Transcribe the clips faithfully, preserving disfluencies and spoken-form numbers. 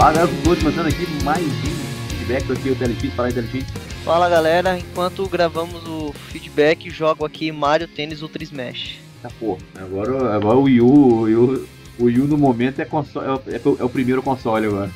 Fala galera, estou começando aqui mais um feedback aqui, o Telefit, fala aí Telefit. Fala galera, enquanto gravamos o feedback, jogo aqui Mario Tennis Ultra Smash. Tá porra, agora, agora o Wii U, o Wii U, o Wii U no momento é, console, é, é, é o primeiro console agora.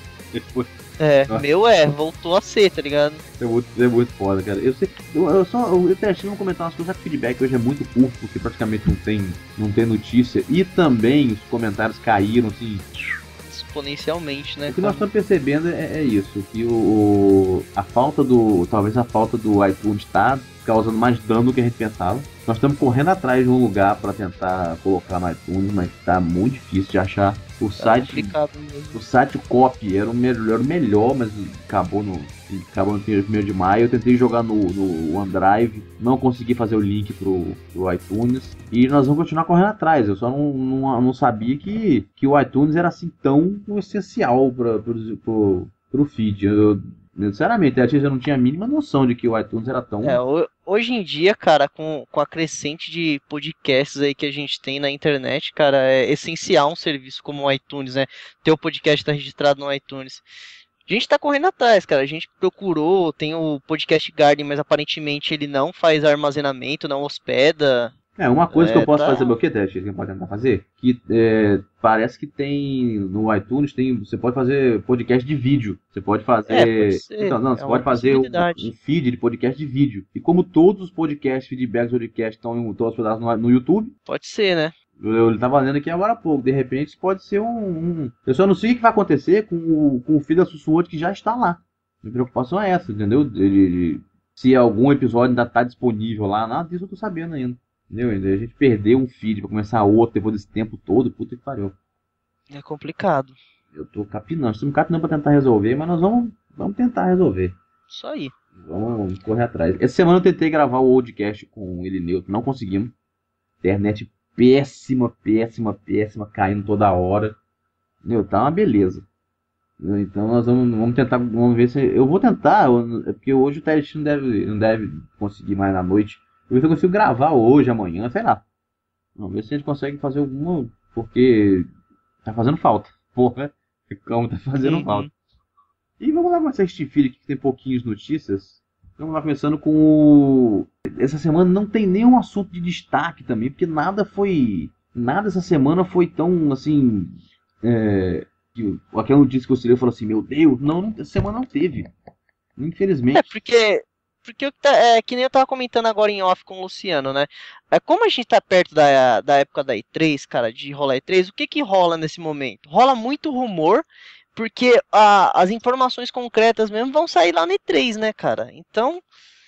É, Nossa. Meu é, voltou a ser, tá ligado? É muito, é muito foda, cara. Eu sei, eu, eu só, eu até achei comentar umas coisas, que o feedback hoje é muito curto, porque praticamente não tem, não tem notícia, e também os comentários caíram, assim... exponencialmente, né? O que nós estamos percebendo é, é isso, que o, o, a falta do, talvez a falta do iTunes está causando mais dano do que a gente pensava. Nós estamos correndo atrás de um lugar para tentar colocar no iTunes, mas está muito difícil de achar. O tá site, o site Copy era o melhor, era o melhor, mas acabou no, acabou no primeiro de maio. Eu tentei jogar no, no OneDrive, não consegui fazer o link pro, pro iTunes e nós vamos continuar correndo atrás. Eu só não, não, não sabia que, que o iTunes era assim tão essencial para pro, pro feed. Eu, sinceramente, eu não tinha a mínima noção de que o iTunes era tão... É, hoje em dia, cara, com, com a crescente de podcasts aí que a gente tem na internet, cara, é essencial um serviço como o iTunes, né? Ter o podcast tá registrado no iTunes. A gente tá correndo atrás, cara. A gente procurou, tem o Podcast Garden, mas aparentemente ele não faz armazenamento, não hospeda. É, uma coisa é, que eu posso tá... fazer, o que, Tete, que pode tentar fazer? Que é, parece que tem, no iTunes, tem, você pode fazer podcast de vídeo. Você pode fazer... É, pode ser. Então, não, é você pode fazer um, um feed de podcast de vídeo. E como todos os podcasts, feedbacks, podcasts estão, estão hospedados no, no YouTube... Pode ser, né? Eu estava lendo aqui agora há pouco. De repente, isso pode ser um, um... Eu só não sei o que vai acontecer com o, com o feed da Sussuote que já está lá. Minha preocupação é essa, entendeu? Ele, ele, se algum episódio ainda está disponível lá, nada disso eu tô sabendo ainda. Entendeu? A gente perdeu um feed pra começar outro depois desse tempo todo, puta que pariu. É complicado. Eu tô capinando, estamos capinando pra tentar resolver, mas nós vamos, vamos tentar resolver. Isso aí. Vamos correr atrás. Essa semana eu tentei gravar o podcast com ele neutro, não conseguimos. Internet péssima, péssima, péssima, caindo toda hora. Meu, tá uma beleza. Então nós vamos, vamos tentar, vamos ver se... Eu vou tentar, é porque hoje o Teste não deve, não deve conseguir mais na noite. Eu ver se eu consigo gravar hoje, amanhã, sei lá. Vamos ver se a gente consegue fazer alguma... Porque tá fazendo falta. Porra, como tá fazendo uhum. falta. E vamos lá começar este feed aqui que tem pouquinhas notícias. Vamos lá começando com o... Essa semana não tem nenhum assunto de destaque também, porque nada foi... Nada essa semana foi tão, assim... É... Aquela notícia que eu li, eu falo assim, meu Deus, não, essa semana não teve. Infelizmente. É, porque... Porque é que nem eu tava comentando agora em off com o Luciano, né? É, como a gente tá perto da, da época da E três, cara, de rolar E três, o que que rola nesse momento? Rola muito rumor, porque a, as informações concretas mesmo vão sair lá na E três, né, cara? Então,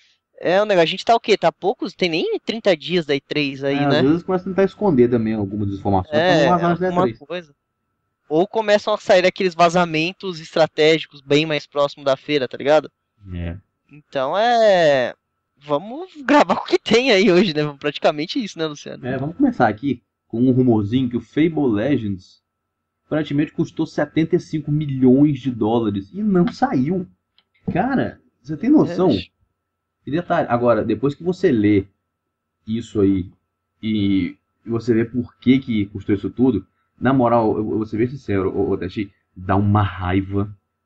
é o negócio. A gente tá o quê? Tá poucos? Tem nem trinta dias da E três aí, é, né? Às vezes começa a tentar esconder também algumas informações é, pra não vazar alguma da E três. Coisa. Ou começam a sair aqueles vazamentos estratégicos bem mais próximo da feira, tá ligado? É. Então é... Vamos gravar com o que tem aí hoje, né? Praticamente isso, né, Luciano? É, vamos começar aqui com um rumorzinho que o Fable Legends praticamente custou setenta e cinco milhões de dólares e não saiu. Cara, você tem noção? É. E detalhe, agora, depois que você lê isso aí e você vê por que que custou isso tudo, na moral, eu vou ser bem sincero, ô, ô Tachi, dá uma raiva.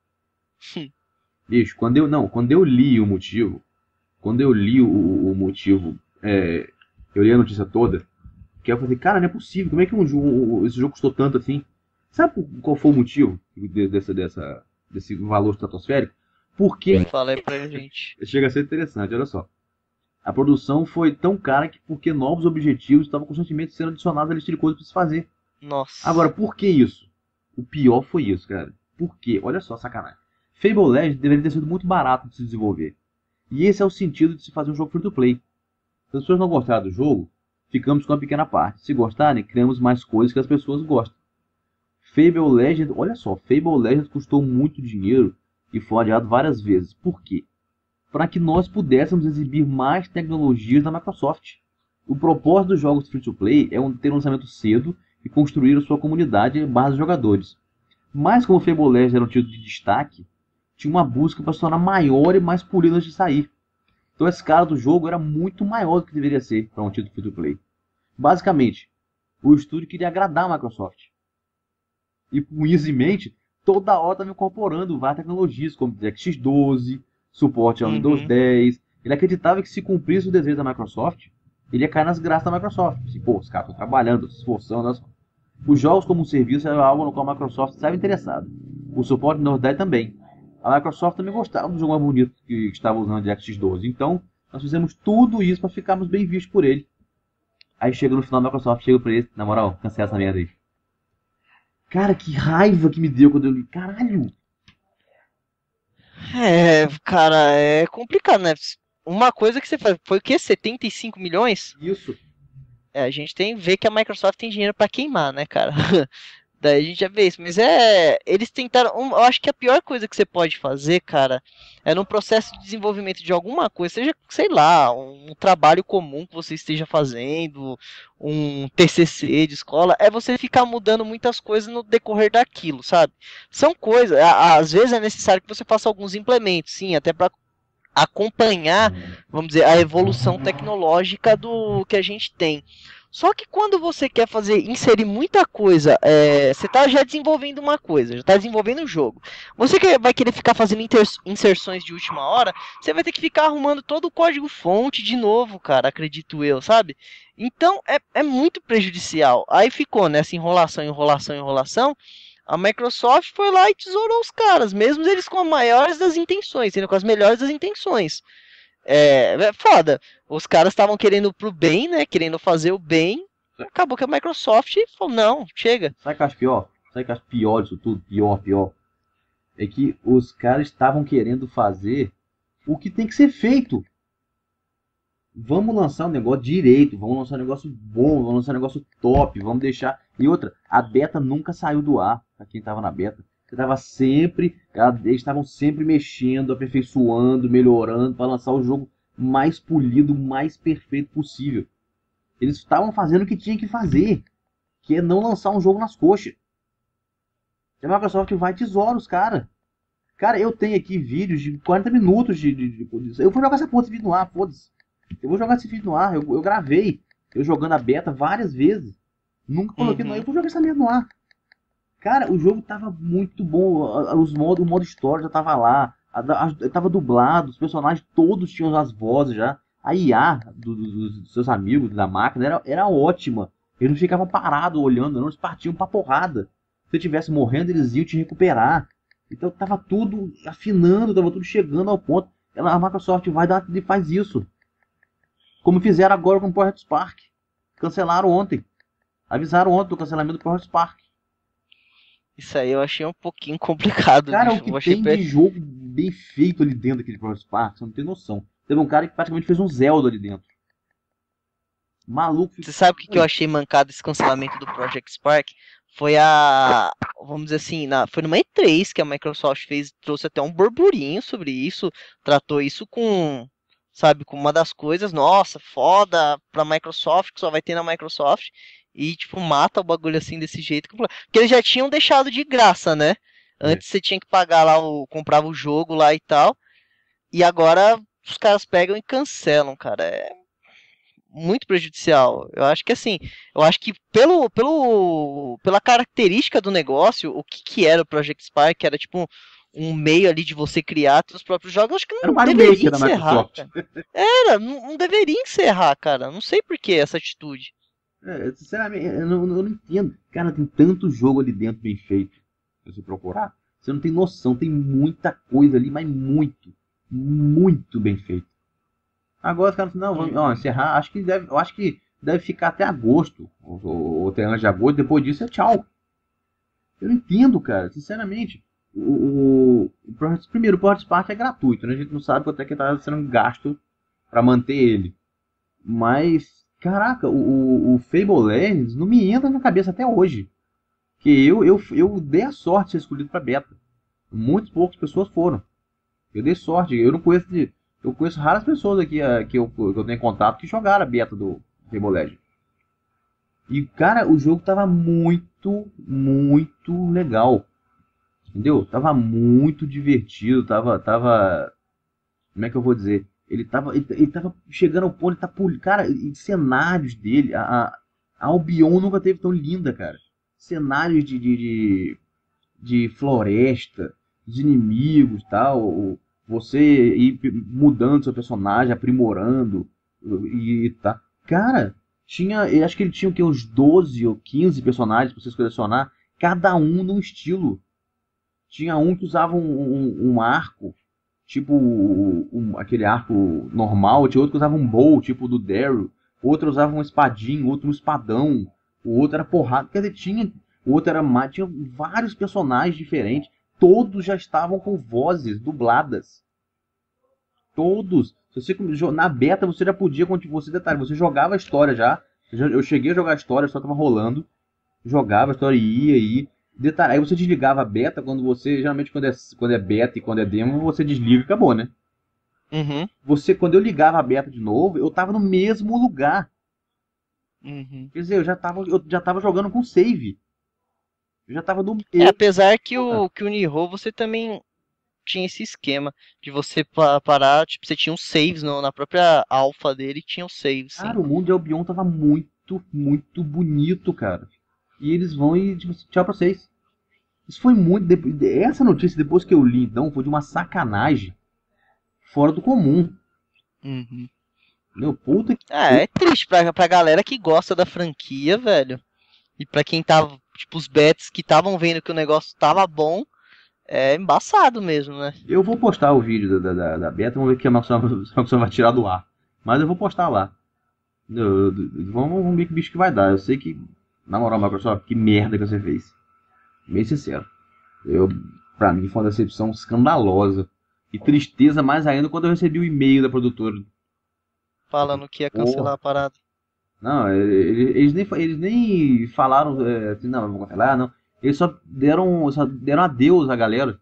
Bicho, quando eu não, quando eu li o motivo, quando eu li o, o motivo, é, eu li a notícia toda, que eu falei, cara, não é possível, como é que um jogo, esse jogo custou tanto assim? Sabe qual foi o motivo dessa, dessa, desse valor estratosférico? Porque... Fala aí pra gente. Chega a ser interessante, olha só. A produção foi tão cara que porque novos objetivos estavam constantemente sendo adicionados à lista de coisas para se fazer. Nossa. Agora, por que isso? O pior foi isso, cara. Por quê? Olha só, sacanagem. Fable Legends deveria ter sido muito barato de se desenvolver. E esse é o sentido de se fazer um jogo free-to-play. Se as pessoas não gostaram do jogo, ficamos com uma pequena parte. Se gostarem, criamos mais coisas que as pessoas gostam. Fable Legends, olha só, Fable Legends custou muito dinheiro e foi adiado várias vezes. Por quê? Para que nós pudéssemos exibir mais tecnologias da Microsoft. O propósito dos jogos free-to-play é ter um lançamento cedo e construir a sua comunidade e base de jogadores. Mas como o Fable Legends era um título de destaque, tinha uma busca para se tornar maior e mais polido antes de sair. Então a escala do jogo era muito maior do que deveria ser para um título free-to-play. Basicamente, o estúdio queria agradar a Microsoft. E com isso em mente, toda hora tá me incorporando várias tecnologias, como DirectX doze, suporte ao Windows Uhum. dez. Ele acreditava que se cumprisse o desejo da Microsoft, ele ia cair nas graças da Microsoft. Assim, pô, os caras estão trabalhando, se esforçando. As... Os jogos como um serviço era algo no qual a Microsoft estava interessada. O suporte do Windows dez também. A Microsoft também gostava do jogo mais bonito que estava usando DirectX doze. Então, nós fizemos tudo isso para ficarmos bem vistos por ele. Aí chega no final da Microsoft, chega pra ele, na moral, cancela essa merda aí. Cara, que raiva que me deu quando eu li. Caralho! É, cara, é complicado, né? Uma coisa que você faz, foi o quê? setenta e cinco milhões? Isso. É, a gente tem que ver que a Microsoft tem dinheiro pra queimar, né, cara? Daí a gente já vê isso. Mas é. Eles tentaram. um- eu acho que a pior coisa que você pode fazer, cara, é no processo de desenvolvimento de alguma coisa, seja, sei lá, um trabalho comum que você esteja fazendo, um T C C de escola, é você ficar mudando muitas coisas no decorrer daquilo, sabe? São coisas. a- Às vezes é necessário que você faça alguns implementos, sim, até pra acompanhar, vamos dizer, a evolução tecnológica do que a gente tem. Só que quando você quer fazer, inserir muita coisa, é, você está já desenvolvendo uma coisa, já está desenvolvendo um jogo. Você que vai querer ficar fazendo inserções de última hora, você vai ter que ficar arrumando todo o código-fonte de novo, cara, acredito eu, sabe? Então é, é muito prejudicial. Aí ficou nessa enrolação, enrolação, enrolação. A Microsoft foi lá e tesourou os caras, mesmo eles com as maiores das intenções, sendo com as melhores das intenções. É, é foda. Os caras estavam querendo pro bem, né? Querendo fazer o bem. Acabou que a Microsoft falou, não, chega. Sabe o que eu acho pior? Sabe o que eu acho pior disso tudo? Pior, pior. É que os caras estavam querendo fazer o que tem que ser feito. Vamos lançar um negócio direito, vamos lançar um negócio bom, vamos lançar um negócio top, vamos deixar. E outra, a beta nunca saiu do ar, pra quem tava na beta. Você tava sempre, eles estavam sempre mexendo, aperfeiçoando, melhorando para lançar o jogo mais polido, mais perfeito possível. Eles estavam fazendo o que tinha que fazer, que é não lançar um jogo nas coxas. E a Microsoft vai e tesoura os caras. Cara, eu tenho aqui vídeos de quarenta minutos de, de, de- Eu vou jogar essa porra desse vídeo no ar, foda-se. Eu vou jogar esse vídeo no ar. Eu, eu gravei eu jogando a beta várias vezes. Nunca coloquei no ar. Uhum. Eu vou jogar essa merda no ar. Cara, o jogo tava muito bom. Os modos, o modo história já tava lá. A, a, tava dublado. Os personagens todos tinham as vozes já. A I A do, do, dos seus amigos da máquina era, era ótima. Eles não ficavam parados olhando, não. Eles partiam pra porrada. Se você estivesse morrendo, eles iam te recuperar. Então tava tudo afinando, tava tudo chegando ao ponto. Ela, a Microsoft vai dar e faz isso. Como fizeram agora com o Project Spark. Cancelaram ontem. Avisaram ontem do cancelamento do Project Spark. Isso aí eu achei um pouquinho complicado, Cara, o bicho. que Eu achei tem de jogo bem feito ali dentro daquele Project Spark, você não tem noção. Teve um cara que praticamente fez um Zelda ali dentro. Maluco. Você sabe o que, que eu achei mancado esse cancelamento do Project Spark? Foi a. Vamos dizer assim, na, foi numa E três que a Microsoft fez, trouxe até um burburinho sobre isso, tratou isso com, sabe, com uma das coisas, nossa, foda pra Microsoft, que só vai ter na Microsoft, e tipo, mata o bagulho assim desse jeito. Porque eles já tinham deixado de graça, né? É. Antes você tinha que pagar lá, o, comprava o jogo lá e tal, e agora os caras pegam e cancelam, cara. É muito prejudicial. Eu acho que assim, eu acho que pelo, pelo, pela característica do negócio, o que, que era o Project Spark, era tipo um, um meio ali de você criar seus próprios jogos, eu acho que Era o não Mario deveria Maker da encerrar, Microsoft. cara. Era, não, não deveria encerrar, cara. Não sei por que essa atitude. É, sinceramente, eu não, eu não entendo. Cara, tem tanto jogo ali dentro bem feito. Se você procurar, você não tem noção. Tem muita coisa ali, mas muito. Muito bem feito. Agora os caras não, vamos ó, encerrar. Acho que deve, eu acho que deve ficar até agosto. Ou, ou, ou até antes de agosto. Depois disso é tchau. Eu não entendo, cara. Sinceramente. O, o, o primeiro, o Project Spark é gratuito, né? A gente não sabe quanto é que está sendo gasto para manter ele. Mas, caraca, o, o Fable Legends não me entra na cabeça até hoje. Que eu, eu, eu dei a sorte de ser escolhido para beta. Muitas poucas pessoas foram. Eu dei sorte. Eu não conheço de, eu conheço raras pessoas aqui uh, que, eu, que eu tenho contato que jogaram a beta do Fable Legends. E, cara, o jogo tava muito, muito legal. Entendeu? Tava muito divertido. Tava, tava... Como é que eu vou dizer? Ele tava, ele, ele tava chegando ao ponto, ele tá pul... Cara, e cenários dele, a, a Albion nunca teve tão linda, cara. Cenários de, de, de, de floresta, de inimigos e tal. Você ir mudando seu personagem, aprimorando e tá. Cara, tinha. Eu acho que ele tinha o quê? Uns doze ou quinze personagens pra vocês colecionar, cada um num estilo. Tinha um que usava um, um, um arco, tipo um, aquele arco normal, tinha outro que usava um bow, tipo do Daryl, outro usava um espadinho, outro um espadão, o outro era porrada, quer dizer, tinha, o outro era mais, tinha vários personagens diferentes, todos já estavam com vozes dubladas, todos. Se você, na beta você já podia, você detalhe, você jogava a história já, eu cheguei a jogar a história, só tava rolando, jogava a história e ia, ia. Detalhe, aí você desligava a beta quando você. Geralmente quando é, quando é beta e quando é demo, você desliga e acabou, né? Uhum. Você, quando eu ligava a beta de novo, eu tava no mesmo lugar. Uhum. Quer dizer, eu já tava, eu já tava jogando com save. Eu já tava no É, apesar que o, que o Nioh você também tinha esse esquema de você pa- parar, tipo, você tinha uns saves no, na própria alpha dele, tinha os saves, sim. Cara, o mundo de Albion tava muito, muito bonito, cara. E eles vão e, tipo, tchau pra vocês. Isso foi muito. Essa notícia, depois que eu li, então, foi de uma sacanagem fora do comum. Uhum. Meu, puta que. Ah, é triste pra, pra galera que gosta da franquia, velho. E pra quem tava, tipo, os bets que estavam vendo que o negócio tava bom, é embaçado mesmo, né? Eu vou postar o vídeo da, da, da beta, vamos ver o que a Microsoft vai tirar do ar. Mas eu vou postar lá. Eu, eu, vamos, vamos ver que bicho que vai dar. Eu sei que, na moral, Microsoft, que merda que você fez. Bem sincero. Eu, pra mim foi uma decepção escandalosa. E tristeza mais ainda quando eu recebi o e-mail da produtora. Falando que ia cancelar Porra. a parada. Não, eles, eles, nem, eles nem falaram é, assim, não, vamos cancelar, não. Eles só deram, só deram adeus à galera.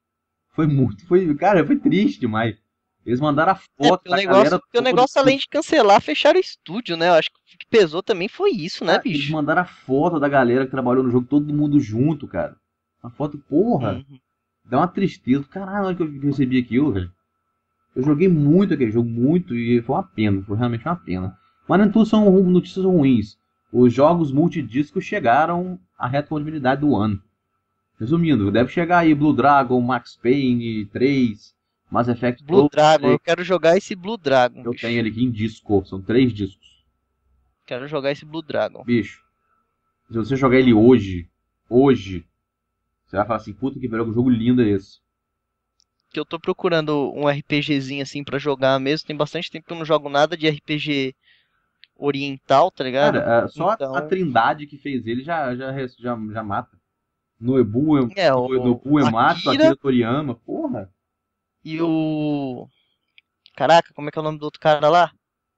Foi muito, foi, cara, foi triste demais. Eles mandaram a É, foto porque o da negócio, galera porque o toda. negócio, além de cancelar, fecharam o estúdio, né? Eu acho que o que pesou também foi isso, né, Cara, eles bicho? mandaram a foto da galera que trabalhou no jogo, todo mundo junto, cara. A foto, porra, Uhum. dá uma tristeza. Caralho, na hora que eu recebi aquilo, velho. Eu joguei muito aquele jogo, muito, e foi uma pena, foi realmente uma pena. Mas nem tudo são ru- notícias ruins. Os jogos multidiscos chegaram à retrocompatibilidade do ano. Resumindo, deve chegar aí Blue Dragon, Max Payne três, Mass Effect Blue dois. Dragon, eu quero jogar esse Blue Dragon, Eu bicho. tenho ele aqui em disco, são três discos. Quero jogar esse Blue Dragon. Bicho, se você jogar ele hoje, hoje, você vai falar assim, puta que pariu, que jogo lindo é esse. Que eu tô procurando um RPGzinho assim pra jogar mesmo. Tem bastante tempo que eu não jogo nada de R P G oriental, tá ligado? Cara, é, só a- a Então, trindade que fez ele já, já, res- já, já mata. Noebu, é, no, o Nobu Ematsu, Akira Akira Toriyama, porra. e o... Caraca, como é que é o nome do outro cara lá?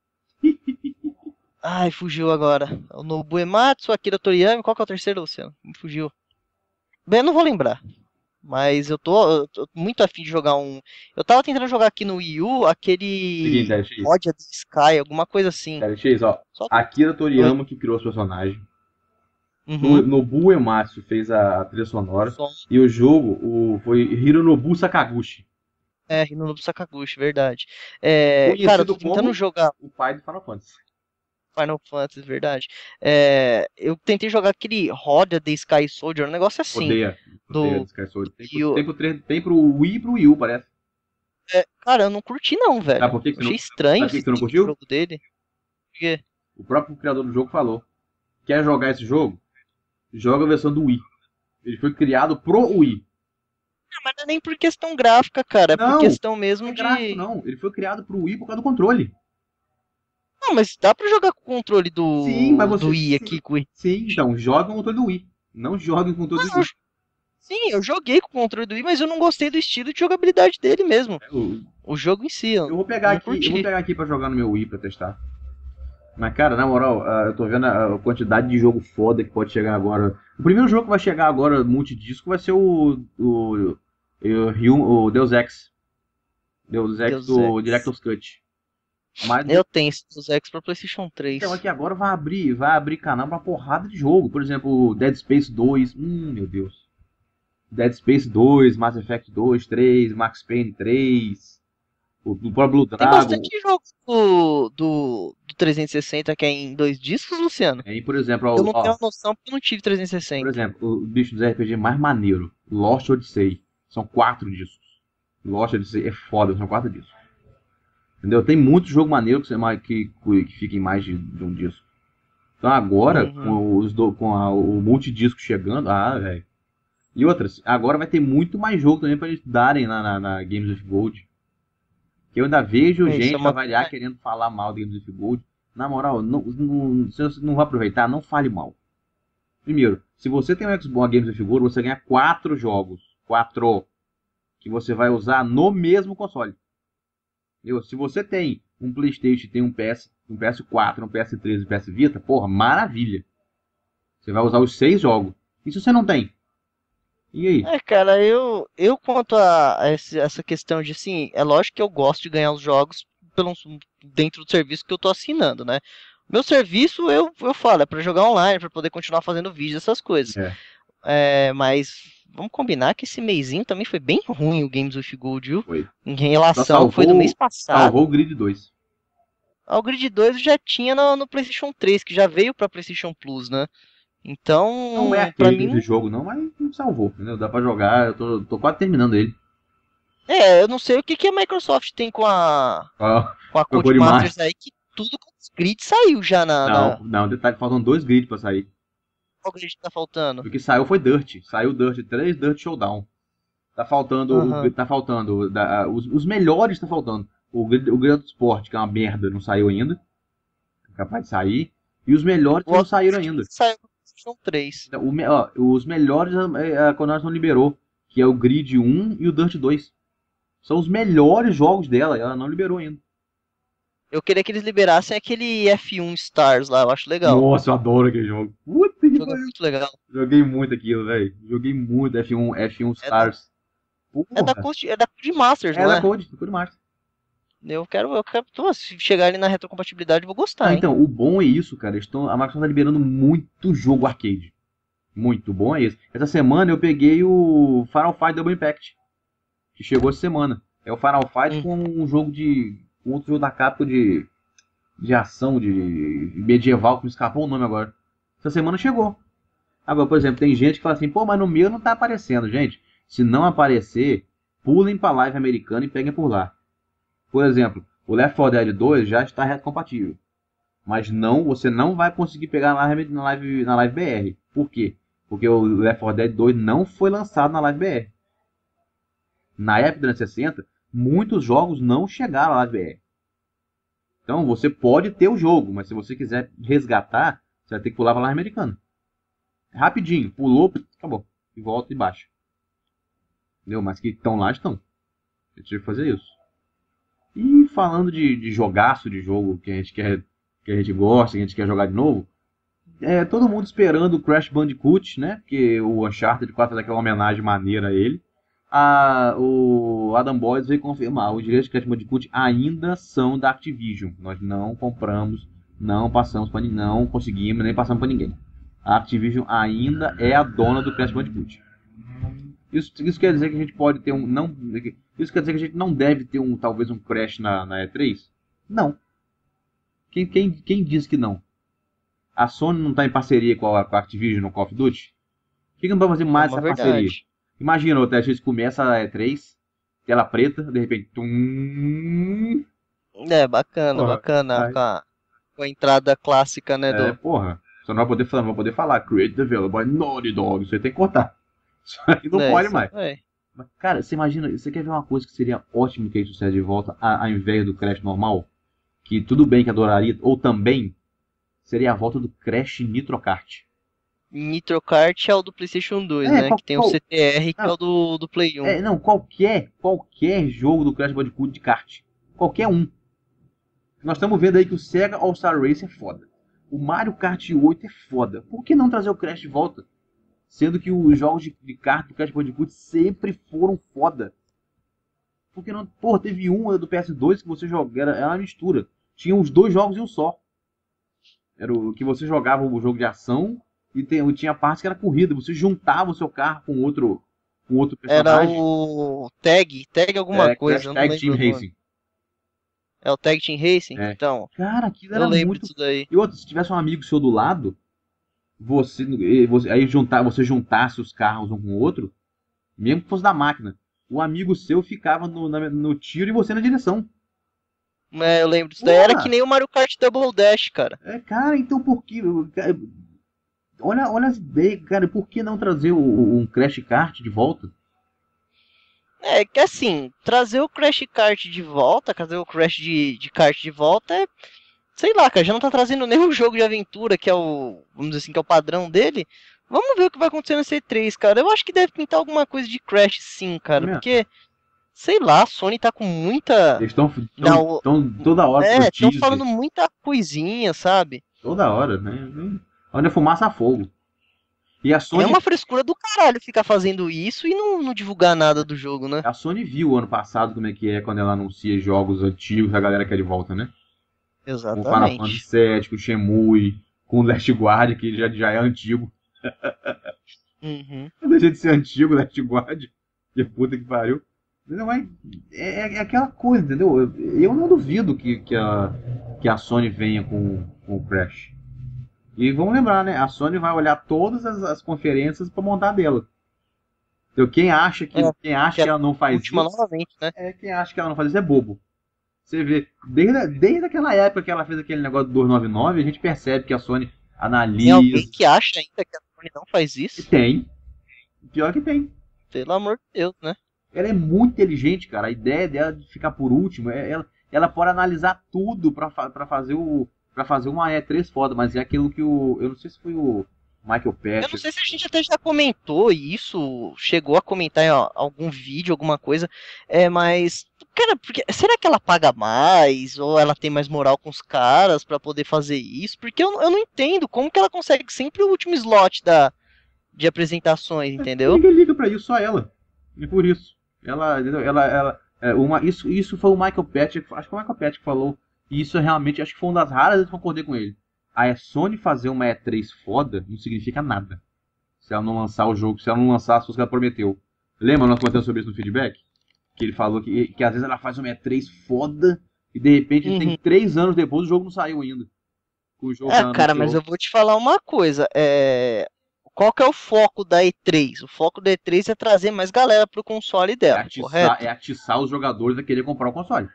Ai, fugiu agora. O Nobu Ematsu, Akira Toriyama, qual que é o terceiro, Luciano? Me fugiu. Bem, eu não vou lembrar. Mas eu tô, eu tô muito afim de jogar um... Eu tava tentando jogar aqui no Wii U Seguinte, aquele... Derek X. Rodia the Sky, alguma coisa assim. Derek X, ó. Só... Akira Toriyama que criou os personagens. No, Uhum. Nobu Ematsu fez a trilha sonora. Só... E o jogo o, foi Hironobu Sakaguchi. É, Hironobu Sakaguchi, verdade. É, cara, eu Conhecido tô tentando como jogar o pai do Final Fantasy. Final Fantasy, verdade. É, eu tentei jogar aquele Roda the Sky Soldier, um negócio assim. Odeia. Odeia Do, Sky Sword. Tem, e pro, o- tem, pro, tre- tem pro Wii e pro Wii U, parece. é, cara, eu não curti não, velho. Sabe por que que Eu você achei não, estranho sabe por que esse que você não tipo de curtiu? jogo dele. Porque, O próprio criador do jogo falou. Quer jogar esse jogo? Joga a versão do Wii. Ele foi criado pro Wii. mas não é nem por questão gráfica, cara. É por Não, questão não mesmo é gráfico, de... não. Ele foi criado pro Wii por causa do controle. Não, mas dá pra jogar com o controle Sim, mas do, do você. Wii Sim, aqui. Com o Wii. sim, então, joga com o controle do Wii. Não joga com o controle do Eu- Wii. sim, eu joguei com o controle do Wii, mas eu não gostei do estilo de jogabilidade dele mesmo. Eu, O jogo em si, eu eu vou pegar não aqui, eu vou curti. pegar aqui pra jogar no meu Wii pra testar. Mas, cara, na moral, ah, eu tô vendo a a quantidade de jogo foda que pode chegar agora. O primeiro jogo que vai chegar agora, multidisco, vai ser o. O, o, Hum- o Deus Ex. Deus Ex Deus do Ex. Director's Cut. Mas Eu tenho esse Deus Ex pra PlayStation três. então aqui agora vai abrir, vai abrir canal pra porrada de jogo. Por exemplo, Dead Space dois. Hum, meu Deus. Dead Space dois, Mass Effect dois, três, Max Payne três. O, o próprio Blue Tem Dragon. bastante jogo do, do, do trezentos e sessenta que é em dois discos, Luciano? Aí, por exemplo, Eu ó, não ó, tenho a noção porque eu não tive trezentos e por sessenta. exemplo, o bicho dos R P G mais maneiro, Lost Odyssey, são quatro discos. Lost Odyssey é foda, são quatro discos. Entendeu? Tem muito jogo maneiro que, você, que, que fica em mais de, de um disco. Então agora, Uhum. com, os do, com a, o multidisco chegando, ah, velho. E outras, agora vai ter muito mais jogo também pra eles darem na, na, na Games of Gold. Que eu ainda vejo É, isso é gente pra uma. variar querendo falar mal da Games of Gold. Na moral, não, não, se você não vai aproveitar, não fale mal. Primeiro, se você tem um Xbox Games of Gold, você ganha quatro jogos. Quatro. Que você vai usar no mesmo console. Entendeu? Se você tem um PlayStation, tem um P S, um P S quatro, um P S três e um P S Vita, porra, maravilha. Você vai usar os seis jogos. E se você não tem? E aí? É, cara, eu, eu quanto a, a esse- essa questão de, assim, é lógico que eu gosto de ganhar os jogos pelo, dentro do serviço que eu tô assinando, né? Meu serviço, eu, eu falo, é pra jogar online, pra poder continuar fazendo vídeo, essas coisas. É, É, mas vamos combinar que esse mêsinho também foi bem ruim o Games with Gold, viu? foi. Em Só relação, foi do mês salvou, salvou passado. o Grid dois. Ao Grid dois eu já tinha no, no PlayStation três, que já veio pra PlayStation Plus, né? Não é Então, pra aquele mim, jogo não, mas salvou, entendeu? Dá pra jogar, eu tô, tô quase terminando ele. é, eu não sei o que, que a Microsoft tem com a, Ó, com a foi por Codemasters demais. aí, que tudo com os grids saiu já na, Não, na... não, detalhe, faltam dois grids pra sair. Qual grid tá faltando? O que saiu foi Dirt. Saiu Dirt três, Dirt Showdown. Tá faltando, o, Aham. tá faltando, da- os, os melhores tá faltando. O, Grid- o Gran Sport, que é uma merda, não saiu ainda. É capaz de sair. E os melhores O não Auto saíram Speed ainda. saiu no PlayStation três. Então, o me- ó, os melhores a, a Konami não liberou, que é o Grid um e o Dirt dois. São os melhores jogos dela, ela não liberou ainda. Eu queria que eles liberassem aquele F um Stars lá, eu acho legal. Nossa, eu adoro aquele jogo. Puta O que jogo é pariu. muito legal. Joguei muito aquilo, velho. Joguei muito F um, F um É da, Stars. é da, Porra. Code- é da Codemasters, É não da é? Code, da Code Master. Eu quero, eu quero, pô, se chegar ali na retrocompatibilidade, eu vou Não, gostar, hein? então, o bom é isso, cara. Eles tão, a Microsoft tá liberando muito jogo arcade. Muito bom é isso. Essa semana eu peguei o Final Fight Double Impact, que chegou essa semana. É o Final Fight Hum. com um jogo de. Um outro jogo da Capcom de. De ação, de medieval, que me escapou o nome agora. Essa semana chegou. Agora, por exemplo, tem gente que fala assim, pô, mas no meu não tá aparecendo. Gente, se não aparecer, pulem pra live americana e peguem por lá. Por exemplo, o Left four Dead dois já está retrocompatível. Mas não, você não vai conseguir pegar na live, na live, na live B R. Por quê? Porque o Left four Dead dois não foi lançado na live B R. Na época do trezentos e sessenta, muitos jogos não chegaram à live B R. Então você pode ter o jogo, mas se você quiser resgatar, você vai ter que pular para a live americana. Rapidinho, pulou, acabou. E volta e baixa. Entendeu? Mas que estão lá, estão. Eu tive que fazer isso. E falando de, de jogaço de jogo que a gente quer, que a gente gosta, que a gente quer jogar de novo, é todo mundo esperando o Crash Bandicoot, né? Porque o Uncharted quase faz aquela homenagem maneira a ele. A, o Adam Boyes veio confirmar, os direitos de Crash Bandicoot ainda são da Activision. Nós não compramos, não passamos para não conseguimos, nem passamos para ninguém. A Activision ainda é a dona do Crash Bandicoot. Isso, isso quer dizer que a gente pode ter um. Não, isso quer dizer que a gente não deve ter um talvez um Crash na, na E três? Não. Quem, quem, quem diz que não? A Sony não está em parceria com a, com a Activision no Call of Duty? Por que, que não vai fazer É mais uma essa parceria? verdade. Imagina, o teste começa a E três, tela preta, de repente. Tum, É, bacana, porra, bacana. aí, Com a, com a entrada clássica, né, é, do... porra. Você não vai poder falar, não vai poder falar. Create Developer by Naughty Dog. Você tem que cortar. Isso aí não É, pode isso, mais. é. Mas, cara, você imagina, você quer ver uma coisa que seria ótimo que a gente trouxesse de volta, a- ao invés do Crash normal? Que tudo bem que adoraria, ou também, seria a volta do Crash Nitro Kart. Nitro Kart é o do PlayStation dois, É, né? qual, Que tem o qual- C T R, que é não, o do, do Play um. é, não, qualquer, qualquer jogo do Crash Bandicoot de kart. Qualquer um. Nós estamos vendo aí que o Sega All-Star Race é foda. O Mario Kart oito é foda. Por que não trazer o Crash de volta? Sendo que os jogos de, de kart do Crash Bandicoot sempre foram foda. Porque não. Porra, teve um do P S dois que você jogava. Era, era uma mistura. Tinha os dois jogos em um só. Era o que você jogava o jogo de ação e tem, tinha a parte que era corrida. Você juntava o seu carro com outro, com outro Era personagem. o Tag, Tag alguma É, Crash coisa, eu não Tag Team lembro o nome. Racing. É o Tag Team Racing? É. Então, Cara, aquilo eu era lembro muito. disso daí. E outra, se tivesse um amigo seu do lado, você, e você- aí juntar, você juntasse os carros um com o outro, mesmo que fosse da máquina, o amigo seu ficava no, na- no tiro e você na direção. É, eu lembro disso daí. Era que Porra! nem o Mario Kart Double Dash, cara. É, cara, então por que. Cara, olha, olha as ideias, cara, por que não trazer o- o- um Crash Kart de volta? É que assim, trazer o Crash Kart de volta, trazer o Crash de, de kart de volta é, sei lá, cara, já não tá trazendo nenhum jogo de aventura, que é o, vamos dizer assim, que é o padrão dele. Vamos ver o que vai acontecer no C três, cara. Eu acho que deve pintar alguma coisa de Crash sim, cara, Mesmo. porque, sei lá, a Sony tá com muita. Eles estão Não, toda hora com é, estão teaser, falando muita coisinha, sabe? toda hora, né? Onde é fumaça a fogo. E a É Sony, uma frescura do caralho ficar fazendo isso e não, não divulgar nada do jogo, né? a Sony viu ano passado como é que é quando ela anuncia jogos antigos, a galera quer de volta, né? Com Final Fantasy Exatamente. sete, com Shenmue, com Last Guard, que já, já é antigo. Uhum. Não deixa de ser antigo, Last Guard. Que puta que pariu. Não, é, é, é aquela coisa, entendeu? Eu, eu não duvido que, que, a, que a Sony venha com, com o Crash. E vamos lembrar, né? A Sony vai olhar todas as, as conferências para montar dela. Então, quem acha É, que, quem acha que é que a ela não faz última isso, novamente, né? é quem acha que ela não faz isso é bobo. Você vê, desde, desde aquela época que ela fez aquele negócio do duzentos e noventa e nove, a gente percebe que a Sony Tem alguém analisa. que acha ainda que a Sony não faz E isso? tem. Pior que tem. Pelo amor de Deus, né? Ela é muito inteligente, cara. A ideia dela de ficar por último, é, ela, ela pode analisar tudo pra, fa- pra fazer o para fazer uma E três foda, mas é aquilo que o. Eu não sei se foi o Michael Eu não Patch. sei se a gente até já comentou isso, chegou a comentar em ó, algum vídeo, alguma coisa, é, mas, cara, porque, será que ela paga mais, ou ela tem mais moral com os caras pra poder fazer isso? Porque eu, eu não entendo como que ela consegue sempre o último slot da, de apresentações, entendeu? Ninguém liga pra isso, só ela. E por isso. Ela. Entendeu? Ela, ela é, uma, isso, isso foi o Michael Patch, acho que foi o Michael Patch que falou. E isso realmente, acho que foi uma das raras vezes que eu concordei com ele. A Sony fazer uma E três foda não significa nada. Se ela não lançar o jogo, se ela não lançar as coisas que ela prometeu. Lembra nós comentamos sobre isso no feedback? Que ele falou que, que às vezes ela faz uma E três foda e de repente tem Uhum. três anos depois o jogo não saiu ainda. O jogo que É, ela cara, mas anunciou. eu vou te falar uma coisa. É... Qual que é o foco da E três? O foco da E três é trazer mais galera pro console É dela, atiçar, é correto? atiçar os jogadores a querer comprar o console.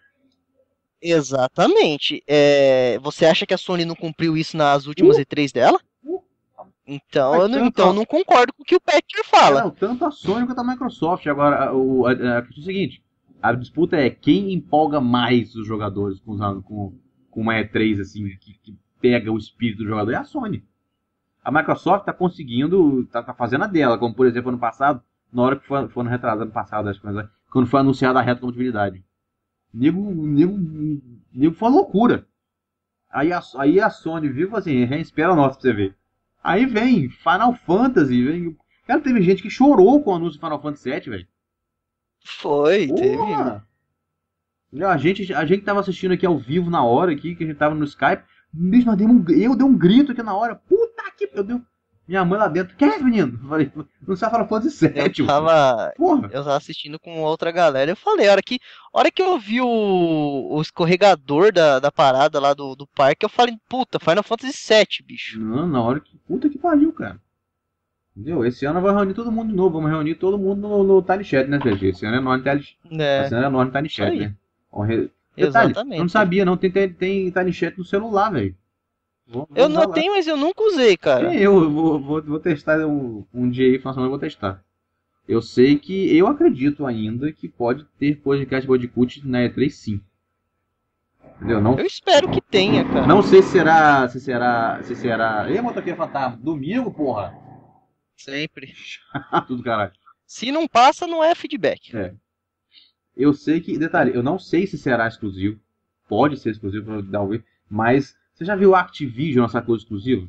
Exatamente. É... Você acha que a Sony não cumpriu isso nas últimas Uh, E três dela? uh, Então mas eu não, tanto, então eu ó, não concordo com o que o Petcher é, fala. não, tanto a Sony quanto a Microsoft. Agora, a, o, a, a questão é o seguinte: a disputa é quem empolga mais os jogadores com, os- com, com uma E três assim, que, que pega o espírito do jogador. É a Sony. A Microsoft está conseguindo, está tá fazendo a dela, como por exemplo ano passado, na hora que foi, foi no retrasado ano passado, acho que foi, quando foi anunciada a retrocompatibilidade. Nego, nego, nego foi uma loucura. Aí a, aí a Sony viu e falou assim: espera nós pra você ver. Aí vem Final Fantasy, vem. Cara, teve gente que chorou com o anúncio do Final Fantasy sete, velho. Foi, teve. Porra! A gente, a gente tava assistindo aqui ao vivo na hora aqui, que a gente tava no Skype. Bicho, nós demos um, eu dei um grito aqui na hora. Puta que. Eu dei, minha mãe lá dentro. Que é isso, menino? Eu falei, não sabe Final Fantasy Eu sete, mano. tava. Porra! Eu tava assistindo com outra galera. Eu falei, a hora que, a hora que eu vi o, o escorregador da, da parada lá do, do parque, eu falei, puta, Final Fantasy sete, bicho. Não, na hora que. Puta que pariu, cara. Entendeu? Esse ano vai reunir todo mundo de novo. Vamos reunir todo mundo no, no Tiny Chat, né, T G? Esse ano é nós no Tiny, É, esse ano é nós no Tiny isso Chat, aí. né? Vamos re- Detalhe, eu não Exatamente. sabia, não. Tem, tem, tem Tiny Chat no celular, velho. Vou, vou Eu usar não lá. tenho, mas eu nunca usei, cara. É, eu vou, vou, vou testar um, um dia aí, final de semana eu vou testar. Eu sei que eu acredito ainda que pode ter podcast Bodycut na E três sim. Entendeu? Não, Eu espero que tenha, cara. não sei se será. Se será. Se será. Ei, motoqueiro fantasma, domingo, porra! Sempre. Tudo caralho. Se não passa, não é feedback. É. Eu sei que. Detalhe, eu não sei se será exclusivo. Pode ser exclusivo para dar o mas você já viu a Activision essa coisa exclusiva?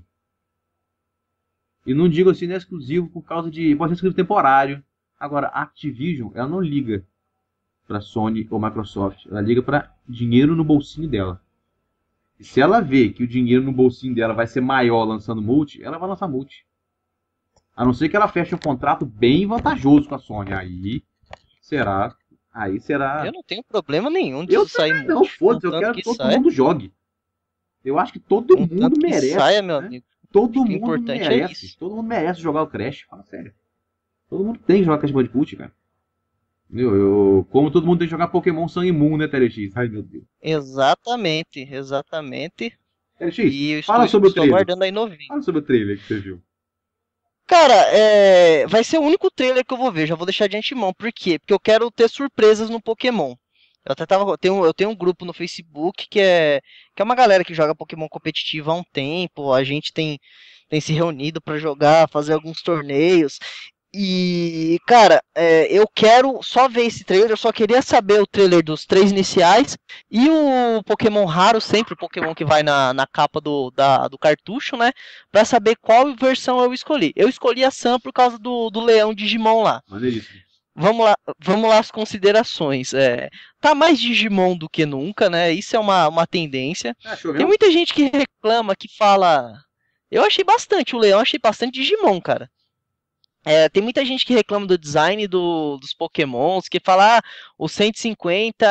E não digo assim, não é exclusivo por causa de. Pode ser exclusivo temporário. Agora, a Activision, ela não liga para Sony ou Microsoft. Ela liga para dinheiro no bolsinho dela. E se ela vê que o dinheiro no bolsinho dela vai ser maior lançando multi, ela vai lançar multi. A não ser que ela feche um contrato bem vantajoso com a Sony. Aí será Aí será. Eu não tenho problema nenhum Eu disso sair também não, foda-se, eu contanto quero que que todo saia. mundo jogue. Eu acho que todo mundo Contanto que merece, saia, meu né? amigo. Todo Acho que o mundo importante é merece. isso. Todo mundo merece jogar o Crash, fala sério. Todo mundo tem que jogar Crash Bandicoot, cara. Meu, eu... Como todo mundo tem que jogar Pokémon Sun e Moon, né, T L X? Ai, meu Deus. Exatamente, exatamente. T L X, E eu fala estou, sobre o estou trailer. aguardando aí novinho. Fala sobre o trailer que você viu. Cara, é... vai ser o único trailer que eu vou ver, já vou deixar de antemão. Por quê? Porque eu quero ter surpresas no Pokémon. Eu até tava, eu tenho, eu tenho um grupo no Facebook que é, que é uma galera que joga Pokémon competitivo há um tempo. A gente tem, tem se reunido pra jogar, fazer alguns torneios. E, cara, é, eu quero só ver esse trailer. Eu só queria saber o trailer dos três iniciais e o Pokémon raro, sempre o Pokémon que vai na, na capa do, da, do cartucho, né? Pra saber qual versão eu escolhi. Eu escolhi a Sam por causa do, do leão Digimon lá. Maneiríssimo. Vamos lá, vamos lá as considerações. É, tá mais Digimon do que nunca, né? Isso é uma, uma tendência. Ah, achou Tem mesmo? muita gente que reclama, que fala. Eu achei bastante, o leão achei bastante Digimon, cara. É, tem muita gente que reclama do design do, dos Pokémons, que fala, ah, os cento e cinquenta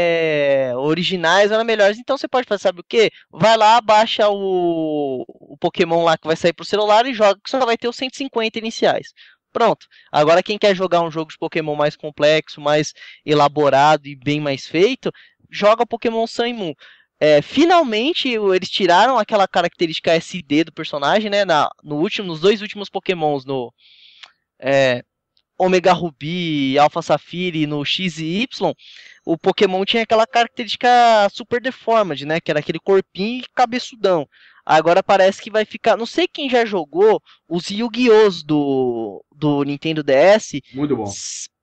é, originais eram melhores. Então você pode fazer, sabe o que? Vai lá, baixa o, o Pokémon lá que vai sair pro celular e joga, que só vai ter os cento e cinquenta iniciais. Pronto. Agora quem quer jogar um jogo de Pokémon mais complexo, mais elaborado e bem mais feito, joga Pokémon Sun e Moon. É, finalmente eles tiraram aquela característica S D do personagem, né? Na, no último, nos dois últimos Pokémons, no é, Omega Ruby, Alpha Safiri no X e Y, o Pokémon tinha aquela característica super deformed, né? Que era aquele corpinho cabeçudão. Agora parece que vai ficar. Não sei quem já jogou os Yu-Gi-Ohs do, do Nintendo D S. Muito bom.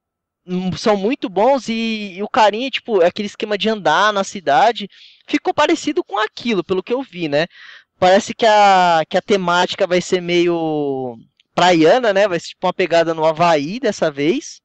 São muito bons e, e o carinha, tipo, aquele esquema de andar na cidade ficou parecido com aquilo, pelo que eu vi, né? Parece que a, que a temática vai ser meio praiana, né? Vai ser tipo uma pegada no Havaí dessa vez.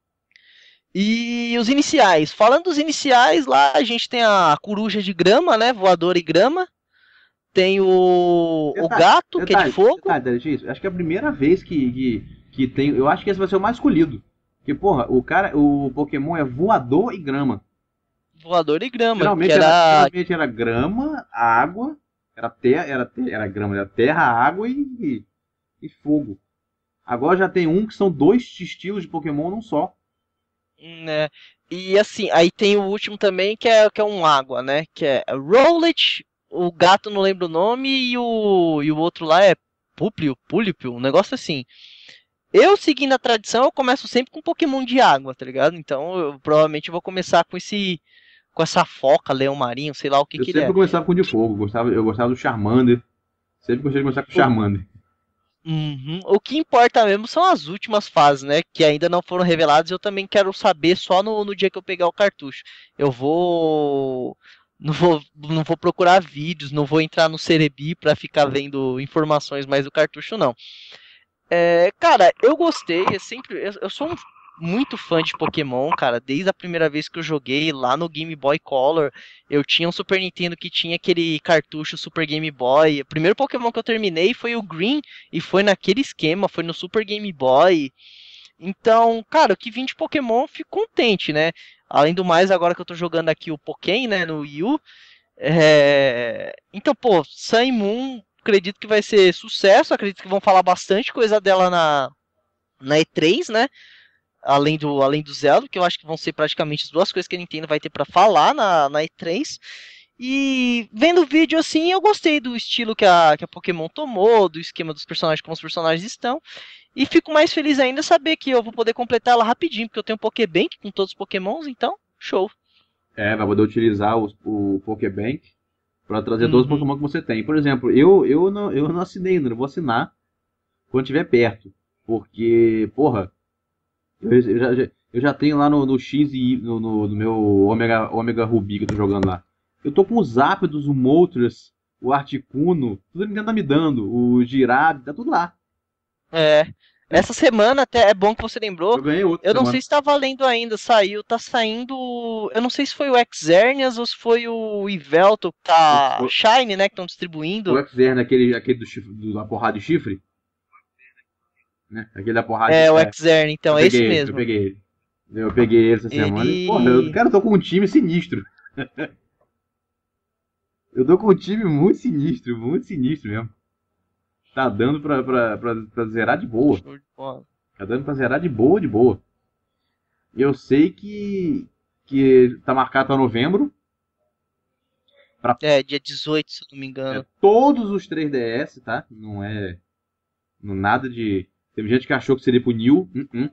E os iniciais. Falando dos iniciais, lá a gente tem a coruja de grama, né? Voadora e grama. Tem o, o Detalhe, gato, que é de detalhe, fogo. detalhe, T L X, acho que é a primeira vez que, que, que tem. Eu acho que esse vai ser o mais escolhido. Porque, porra, o cara, o Pokémon é voador e grama. Voador e grama, Geralmente, que era, era. geralmente era grama, água, era terra, era, te- era grama, era terra, água e, e, e fogo. Agora já tem um que são dois estilos de Pokémon num só. Né? E assim, aí tem o último também que é, que é um água, né? Que é Rowlet, o gato não lembro o nome, e o, e o outro lá é Púplio, Púlipio, um negócio assim. Eu, seguindo a tradição, eu começo sempre com Pokémon de água, tá ligado? Então eu provavelmente vou começar com esse. Com essa foca, leão marinho, sei lá o que Eu que ele sempre é. começava com o de fogo, gostava, eu gostava do Charmander. Sempre gostei de começar com o O, Charmander. uhum, o que importa mesmo são as últimas fases, né? Que ainda não foram reveladas e eu também quero saber só no, no dia que eu pegar o cartucho. Eu vou. Não vou, não vou procurar vídeos, não vou entrar no Cerebi pra ficar vendo informações mais do cartucho, não. É, cara, eu gostei, eu sempre, eu, eu sou um muito fã de Pokémon, cara, desde a primeira vez que eu joguei lá no Game Boy Color, eu tinha um Super Nintendo que tinha aquele cartucho Super Game Boy. O primeiro Pokémon que eu terminei foi o Green e foi naquele esquema, foi no Super Game Boy. Então, cara, o que vim de Pokémon, eu fico contente, né? Além do mais, agora que eu tô jogando aqui o Pokémon, né, no Wii U, é... então, pô, Sun e Moon, acredito que vai ser sucesso, acredito que vão falar bastante coisa dela na, na E três, né? Além do, além do Zelda, que eu acho que vão ser praticamente as duas coisas que a Nintendo vai ter pra falar na, na E três. E vendo o vídeo assim, eu gostei do estilo que a, que a Pokémon tomou, do esquema dos personagens, como os personagens estão. E fico mais feliz ainda saber que eu vou poder completar ela rapidinho, porque eu tenho um Pokébank com todos os Pokémons, então, show. É, vai poder utilizar o, o Pokébank para trazer todos os Uhum. Pokémon que você tem. Por exemplo, eu, eu, não, eu não assinei ainda, eu vou assinar quando estiver perto. Porque, porra, eu, eu já, já- eu já tenho lá no, no X e Y, no, no, no meu Omega, Omega Ruby que eu tô jogando lá. Eu tô com os Zapdos, o Moltres, o Articuno, tudo ele tá me dando, o Girab, tá tudo lá. É. Né? Essa semana até é bom que você lembrou. Eu ganhei outro Eu não semana. sei se tá valendo ainda, saiu, tá saindo. Eu não sei se foi o Xerneas ou se foi o Yveltal, que O, tá o, Shine, né? Que estão o distribuindo. Xern, aquele, aquele do chifre, do- da porrada de chifre, né? Aquele da porrada de É, o é, Xern, eu então, é esse peguei ele, eu mesmo. peguei ele. Eu peguei ele essa semana e, porra, eu, Ele. cara, eu tô com um time sinistro. Eu tô com um time muito sinistro, muito sinistro mesmo. Tá dando pra, pra, pra, pra zerar de boa. Show de bola. Tá dando pra zerar de boa, de boa. Eu sei que, que tá marcado pra novembro. Pra É, dia dezoito, se eu não me é, engano. todos os três D S, tá? Não é não, nada de. Teve gente que achou que seria pro New. Uh-uh.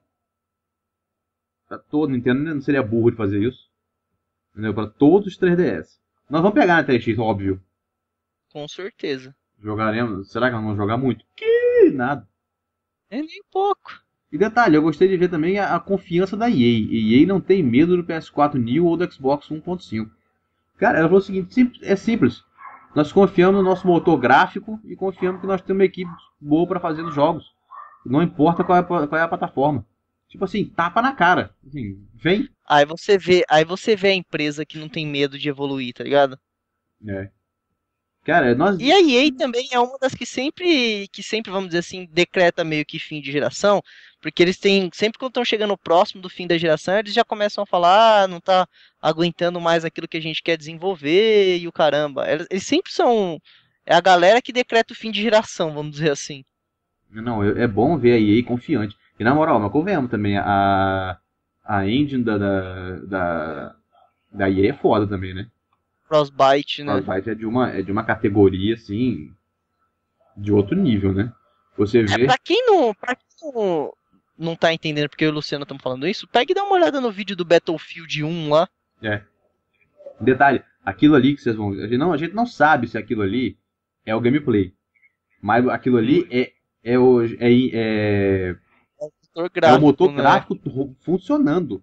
Pra todo. Nintendo não seria burro de fazer isso. Entendeu? Pra todos os três D S. Nós vamos pegar na três X, óbvio. Com certeza. Jogaremos. Será que nós vamos jogar muito? Que nada. É nem pouco. E detalhe, eu gostei de ver também a, a confiança da E A. E A não tem medo do P S quatro New ou do Xbox um ponto cinco. Cara, ela falou o seguinte, simples, é simples. Nós confiamos no nosso motor gráfico e confiamos que nós temos uma equipe boa para fazer os jogos. Não importa qual é, qual é a plataforma. Tipo assim, tapa na cara. Assim, vem. Aí você vê, aí você vê a empresa que não tem medo de evoluir, tá ligado? É. Cara, nós. E a E A também é uma das que sempre, que sempre, vamos dizer assim, decreta meio que fim de geração, porque eles têm, sempre quando estão chegando próximo do fim da geração, eles já começam a falar, ah, não tá aguentando mais aquilo que a gente quer desenvolver e o caramba. Eles, eles sempre são, é a galera que decreta o fim de geração, vamos dizer assim. Não, é é bom ver a E A confiante. E na moral, mas convenhamos também, a, a engine da, da, da, da E A é foda também, né? Frostbite, né? Frostbite é de uma, é de uma categoria, assim, de outro nível, né? Você É, vê. pra quem não, pra quem não, não tá entendendo porque eu e o Luciano estamos falando isso, pega e dá uma olhada no vídeo do Battlefield um lá. É. Detalhe, aquilo ali que vocês vão ver. A gente não, a gente não sabe se aquilo ali é o gameplay. Mas aquilo ali é, é, o, é, é, Motor é o motor gráfico, né? gráfico ro- funcionando.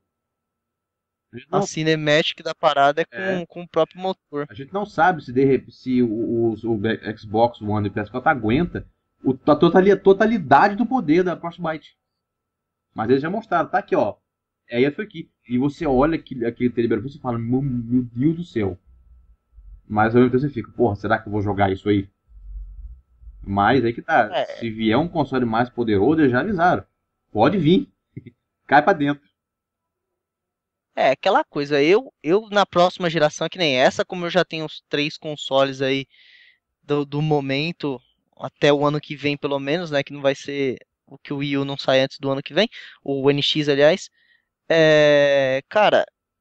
A gente A não, cinemática da parada é é, com, com o próprio motor. a gente não sabe se, de, rep- se o, o, o Xbox One e o P S quatro aguenta o, a totali- totalidade do poder da Frostbite. Mas eles já mostraram, tá aqui, ó. É isso aqui. E você olha aquele, aquele trailer e você fala, meu, meu Deus do céu. Mas ao mesmo tempo você fica, porra, será que eu vou jogar isso aí? Mas aí que tá. É, Se vier um console mais poderoso, eles já avisaram. Pode vir. Cai pra dentro. é aquela coisa. Eu, eu na próxima geração, que nem essa, como eu já tenho os três consoles aí do, do momento, até o ano que vem pelo menos, né? Que não vai ser o que o Wii U não sai antes do ano que vem, o N X, aliás. É, cara,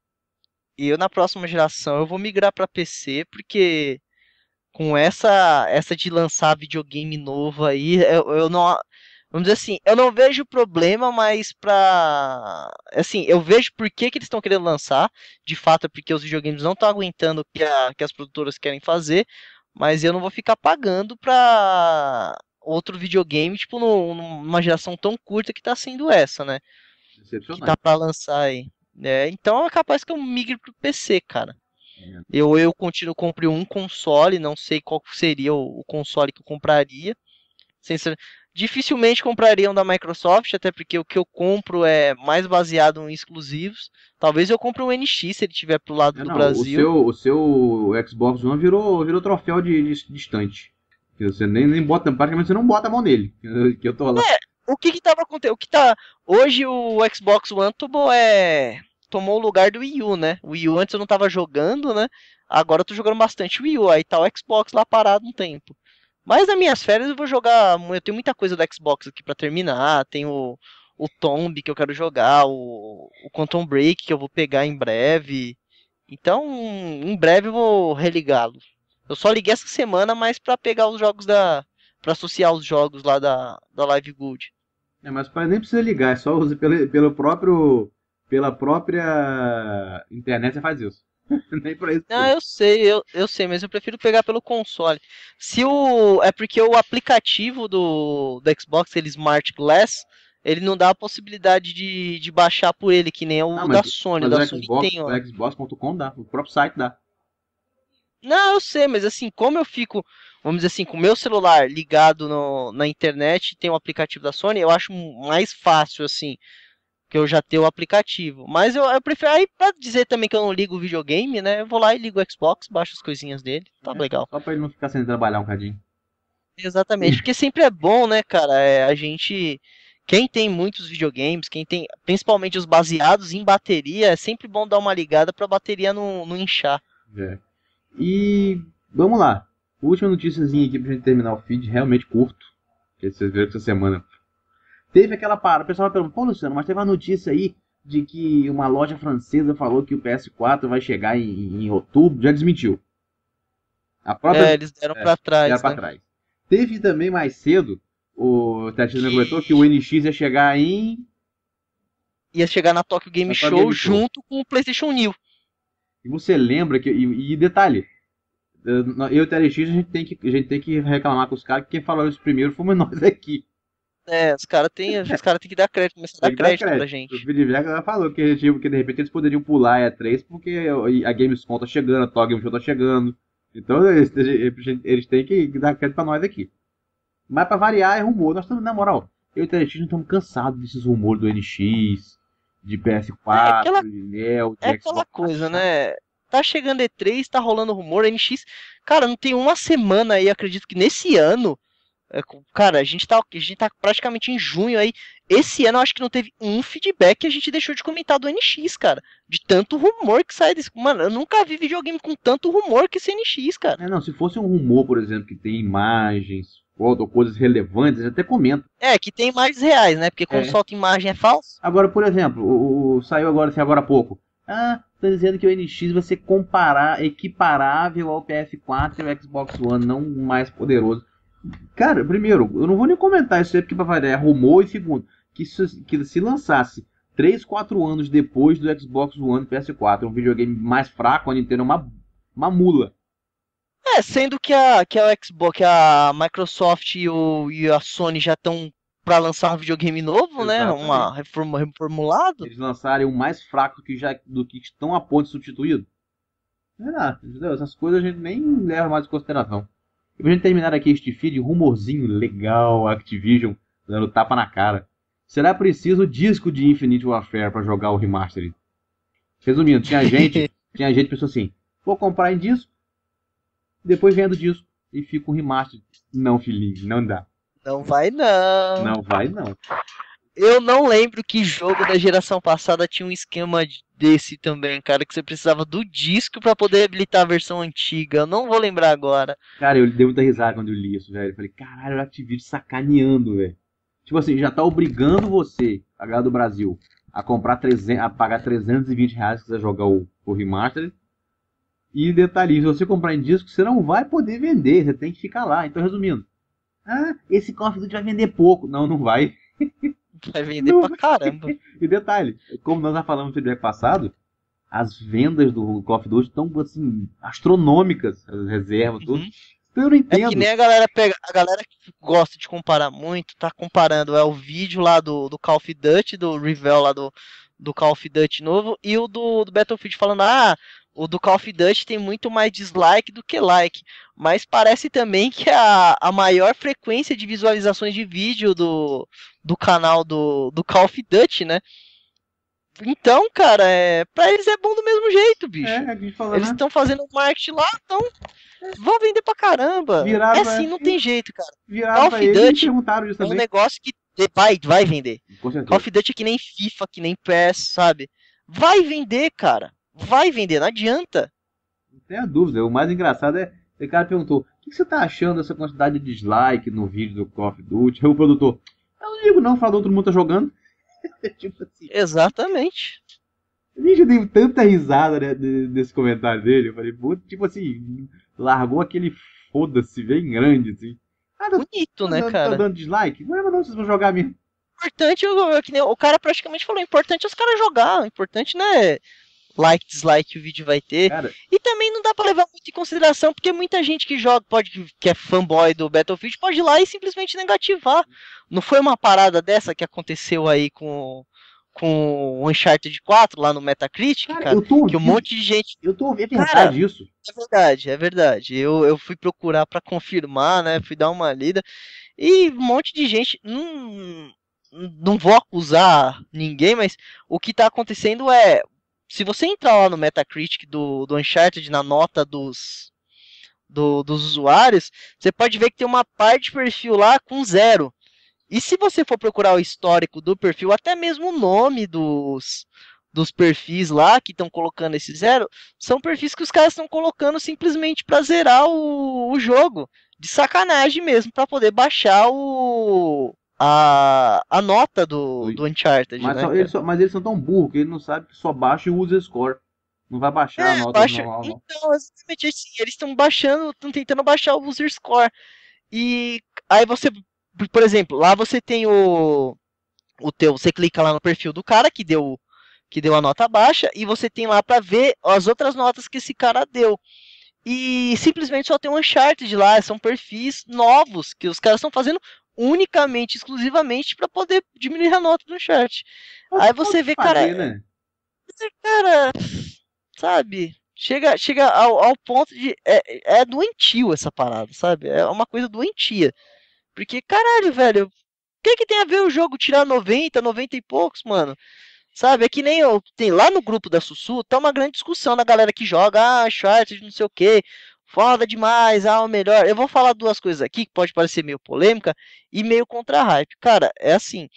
eu na próxima geração eu vou migrar pra P C, porque com essa essa de lançar videogame novo aí, eu, eu não, vamos dizer assim, eu não vejo problema, mas pra, assim, eu vejo por que que eles estão querendo lançar, de fato é porque os videogames não estão aguentando o que, a- que as produtoras querem fazer, mas eu não vou ficar pagando pra outro videogame, tipo, no- numa geração tão curta que tá sendo essa, né, que tá Decepcionante. pra lançar aí. É, então é capaz que eu migre pro P C, cara. É. Eu, eu continuo, comprei um console, não sei qual seria o, o console que eu compraria. Sincer- Dificilmente compraria um da Microsoft, até porque o que eu compro é mais baseado em exclusivos. Talvez eu compre um N X se ele estiver pro lado É, do não, o Brasil. seu, o seu Xbox One virou, virou troféu de, de, de estante. Que você nem, nem bota, praticamente você não bota a mão nele. Que eu tô lá. O que que tava acontecendo? O que tá. Hoje o Xbox One tomou, é... tomou o lugar do Wii U, né? O Wii U antes eu não tava jogando, né? Agora eu tô jogando bastante Wii U. Aí tá o Xbox lá parado um tempo. Mas nas minhas férias eu vou jogar. Eu tenho muita coisa do Xbox aqui pra terminar. Tem o, o Tomb que eu quero jogar, o, o Quantum Break que eu vou pegar em breve. Então, em breve eu vou religá-lo. Eu só liguei essa semana, mas pra pegar os jogos da. Pra associar os jogos lá da, da Live Good. É, mas pai nem precisa ligar, é só usa pelo, pelo próprio. Pela própria internet você faz isso. Nem pra isso. Ah, eu sei, eu, eu sei, mas eu prefiro pegar pelo console. Se o. É porque o aplicativo do, do Xbox, ele Smart Glass, ele não dá a possibilidade de, de baixar por ele, que nem Ah, o mas, da Sony. O mas da o Sony Xbox, tem, ó. o Xbox ponto com dá, o próprio site dá. Não, eu sei, mas assim, como eu fico, vamos dizer assim, com o meu celular ligado no, na internet e tem o aplicativo da Sony, eu acho mais fácil, assim, que eu já tenho o aplicativo. Mas eu, eu prefiro, aí pra dizer também que eu não ligo o videogame, né, eu vou lá e ligo o Xbox, baixo as coisinhas dele, tá É, legal. só pra ele não ficar sem trabalhar um cadinho. Exatamente, porque sempre é bom, né, cara, é, a gente quem tem muitos videogames, quem tem, principalmente os baseados em bateria, é sempre bom dar uma ligada pra bateria não, não inchar. É. E vamos lá. Última noticiazinha aqui pra gente terminar o feed, realmente curto. Que vocês viram que essa semana teve aquela parada. O pessoal vai perguntar, pô, Luciano, mas teve uma notícia aí de que uma loja francesa falou que o P S quatro vai chegar em, em outubro. Já desmentiu. A própria. É, eles deram É, pra trás, deram pra né? trás. Teve também mais cedo, o Tatiana Que comentou que o N X ia chegar em. ia chegar na Tokyo Game Na Tokyo Show Game Show. junto com o PlayStation New. E você lembra que. E, e detalhe, eu e o T L X a gente tem que, a gente tem que reclamar com os caras que quem falou isso primeiro fomos nós aqui. É, os caras têm os cara tem que dar crédito, começar a Tem dar que dar crédito pra crédito. O gente. feedback ela falou que, tipo, que de repente eles poderiam pular a E três porque a Gamescom tá chegando, a Tokyo Game Show tá chegando. Então eles, eles têm que dar crédito pra nós aqui. Mas pra variar é rumor. Nós estamos, na moral, eu e o T L X não estamos cansados desses rumores do N X, de P S quatro, É aquela, de Neo, de é Xbox. aquela coisa, né? Tá chegando E três, tá rolando rumor, N X. Cara, não tem uma semana aí, acredito que nesse ano. é, Cara, a gente, tá, a gente tá praticamente em junho aí. Esse ano eu acho que não teve um feedback que a gente deixou de comentar do N X, cara. De tanto rumor que sai desse. Mano, eu nunca vi videogame com tanto rumor que esse N X, cara. É, não, se fosse um rumor, por exemplo, que tem imagens, foto, ou coisas relevantes, eu até comento. É, que tem imagens reais, né? Porque quando É. solta imagem é falso. Agora, por exemplo, o, o- saiu agora, assim, agora há pouco. Ah, tá dizendo que o N X vai ser comparar, equiparável ao P S quatro e ao Xbox One, não mais poderoso. Cara, primeiro, eu não vou nem comentar isso aí porque pra variar é rumor, e segundo, que se, que se lançasse três, quatro anos depois do Xbox One e P S quatro, um videogame mais fraco, a Nintendo é uma, uma mula. É, sendo que a, que a Xbox, que a Microsoft e, o, e a Sony já estão pra lançar um videogame novo, né? Exatamente. Uma reforma, reformulado. Eles lançarem um mais fraco que já, do que estão a ponto de substituído. É, entendeu? Essas coisas a gente nem leva mais em consideração. E pra gente terminar aqui este feed, rumorzinho legal, Activision dando tapa na cara. Será preciso disco de Infinite Warfare para jogar o remaster? Resumindo, tinha gente, tinha gente que pensou assim, vou comprar em disco, depois vendo o disco e fica um remaster. Não, filhinho, não dá. Não vai não. Não vai não. Eu não lembro que jogo da geração passada tinha um esquema desse também, cara, que você precisava do disco pra poder habilitar a versão antiga. Eu não vou lembrar agora. Cara, eu dei muita risada quando eu li isso, velho. Eu falei, caralho, o Activision sacaneando, velho. Tipo assim, já tá obrigando você, a galera do Brasil, a comprar trezentos, a pagar trezentos e vinte reais se quiser jogar o, o remaster. E detalhe, se você comprar em disco, você não vai poder vender, você tem que ficar lá. Então, resumindo, ah, esse Call of Duty vai vender pouco. Não, não vai. Vai vender Não pra vai. caramba. E detalhe, como nós já falamos no feedback passado, as vendas do Call of Duty estão assim, astronômicas, as reservas, tudo. Uhum. Então eu não É entendo. que nem a galera pega. A galera que gosta de comparar muito, tá comparando é o vídeo lá do, do Call of Duty, do Reveal lá do, do Call of Duty novo, e o do, do Battlefield falando, ah, o do Call of Duty tem muito mais dislike do que like. Mas parece também que a, a maior frequência de visualizações de vídeo do, do canal do, do Call of Duty, né? Então, cara, é, pra eles é bom do mesmo jeito, bicho. É, a gente falando, Eles né? estão fazendo marketing lá, então vão vender pra caramba. Viraram é pra- assim, não tem jeito, cara. Viraram Call pra of ele e Duty perguntaram isso É um também. negócio que vai, vai vender. Com Call certeza. of Duty é que nem FIFA, que nem P E S, sabe? Vai vender, cara. Vai vender, não adianta. Não tem a dúvida. O mais engraçado é, o cara perguntou, o que você tá achando dessa quantidade de dislike no vídeo do Call of Duty? Aí o produtor, eu não digo não, fala, todo mundo tá jogando. Tipo assim, Exatamente. gente, eu dei tanta risada, né, de- desse comentário dele. Eu falei, puta, tipo assim, largou aquele foda-se bem grande, assim. Ah, tá, Bonito, tá né, dando, tá cara? dando dislike? Não, não, vocês vão jogar mesmo. Importante, o, é que nem o cara praticamente falou, importante é os caras jogar. O importante não é like, dislike que o vídeo vai ter. Cara, E também não dá pra levar muito em consideração, porque muita gente que joga, pode, que é fanboy do Battlefield, pode ir lá e simplesmente negativar. Não foi uma parada dessa que aconteceu aí com, com o Uncharted quatro lá no Metacritic, cara, cara? eu tô Que um ouvindo, monte de gente. eu tô ouvindo, é Cara, verdade isso. É verdade, é verdade. Eu, eu fui procurar pra confirmar, né? Fui dar uma lida. E um monte de gente. Não, não vou acusar ninguém, mas o que tá acontecendo é. Se você entrar lá no Metacritic do, do Uncharted, na nota dos, do, dos usuários, você pode ver que tem uma parte de perfil lá com zero. E se você for procurar o histórico do perfil, até mesmo o nome dos, dos perfis lá que estão colocando esse zero, são perfis que os caras estão colocando simplesmente para zerar o, o jogo. De sacanagem mesmo, para poder baixar o, a, a nota do, do Uncharted, Mas, né, só, eles cara? só- mas eles são tão burros que eles não sabem que só baixa o user score. Não vai baixar a É, nota baixa. normal, não. Então, exatamente assim, eles estão baixando, estão tentando baixar o user score. E aí você, por exemplo, lá você tem o, o teu, você clica lá no perfil do cara que deu que deu a nota baixa e você tem lá para ver as outras notas que esse cara deu. E simplesmente só tem um Uncharted lá, são perfis novos que os caras estão fazendo unicamente, exclusivamente para poder diminuir a nota do Uncharted. Pode, Aí pode você vê, cara, fazer, né? cara, sabe? Chega, chega ao, ao ponto de. É, é doentio essa parada, sabe? É uma coisa doentia. Porque, caralho, velho, o que, que tem a ver o jogo tirar noventa, noventa e poucos, mano? Sabe? É que nem eu. Tem lá no grupo da Sussu, tá uma grande discussão da galera que joga, ah, Uncharted, não sei o que. Foda demais, ah, o melhor. Eu vou falar duas coisas aqui que pode parecer meio polêmica e meio contra-hype. Cara, é assim.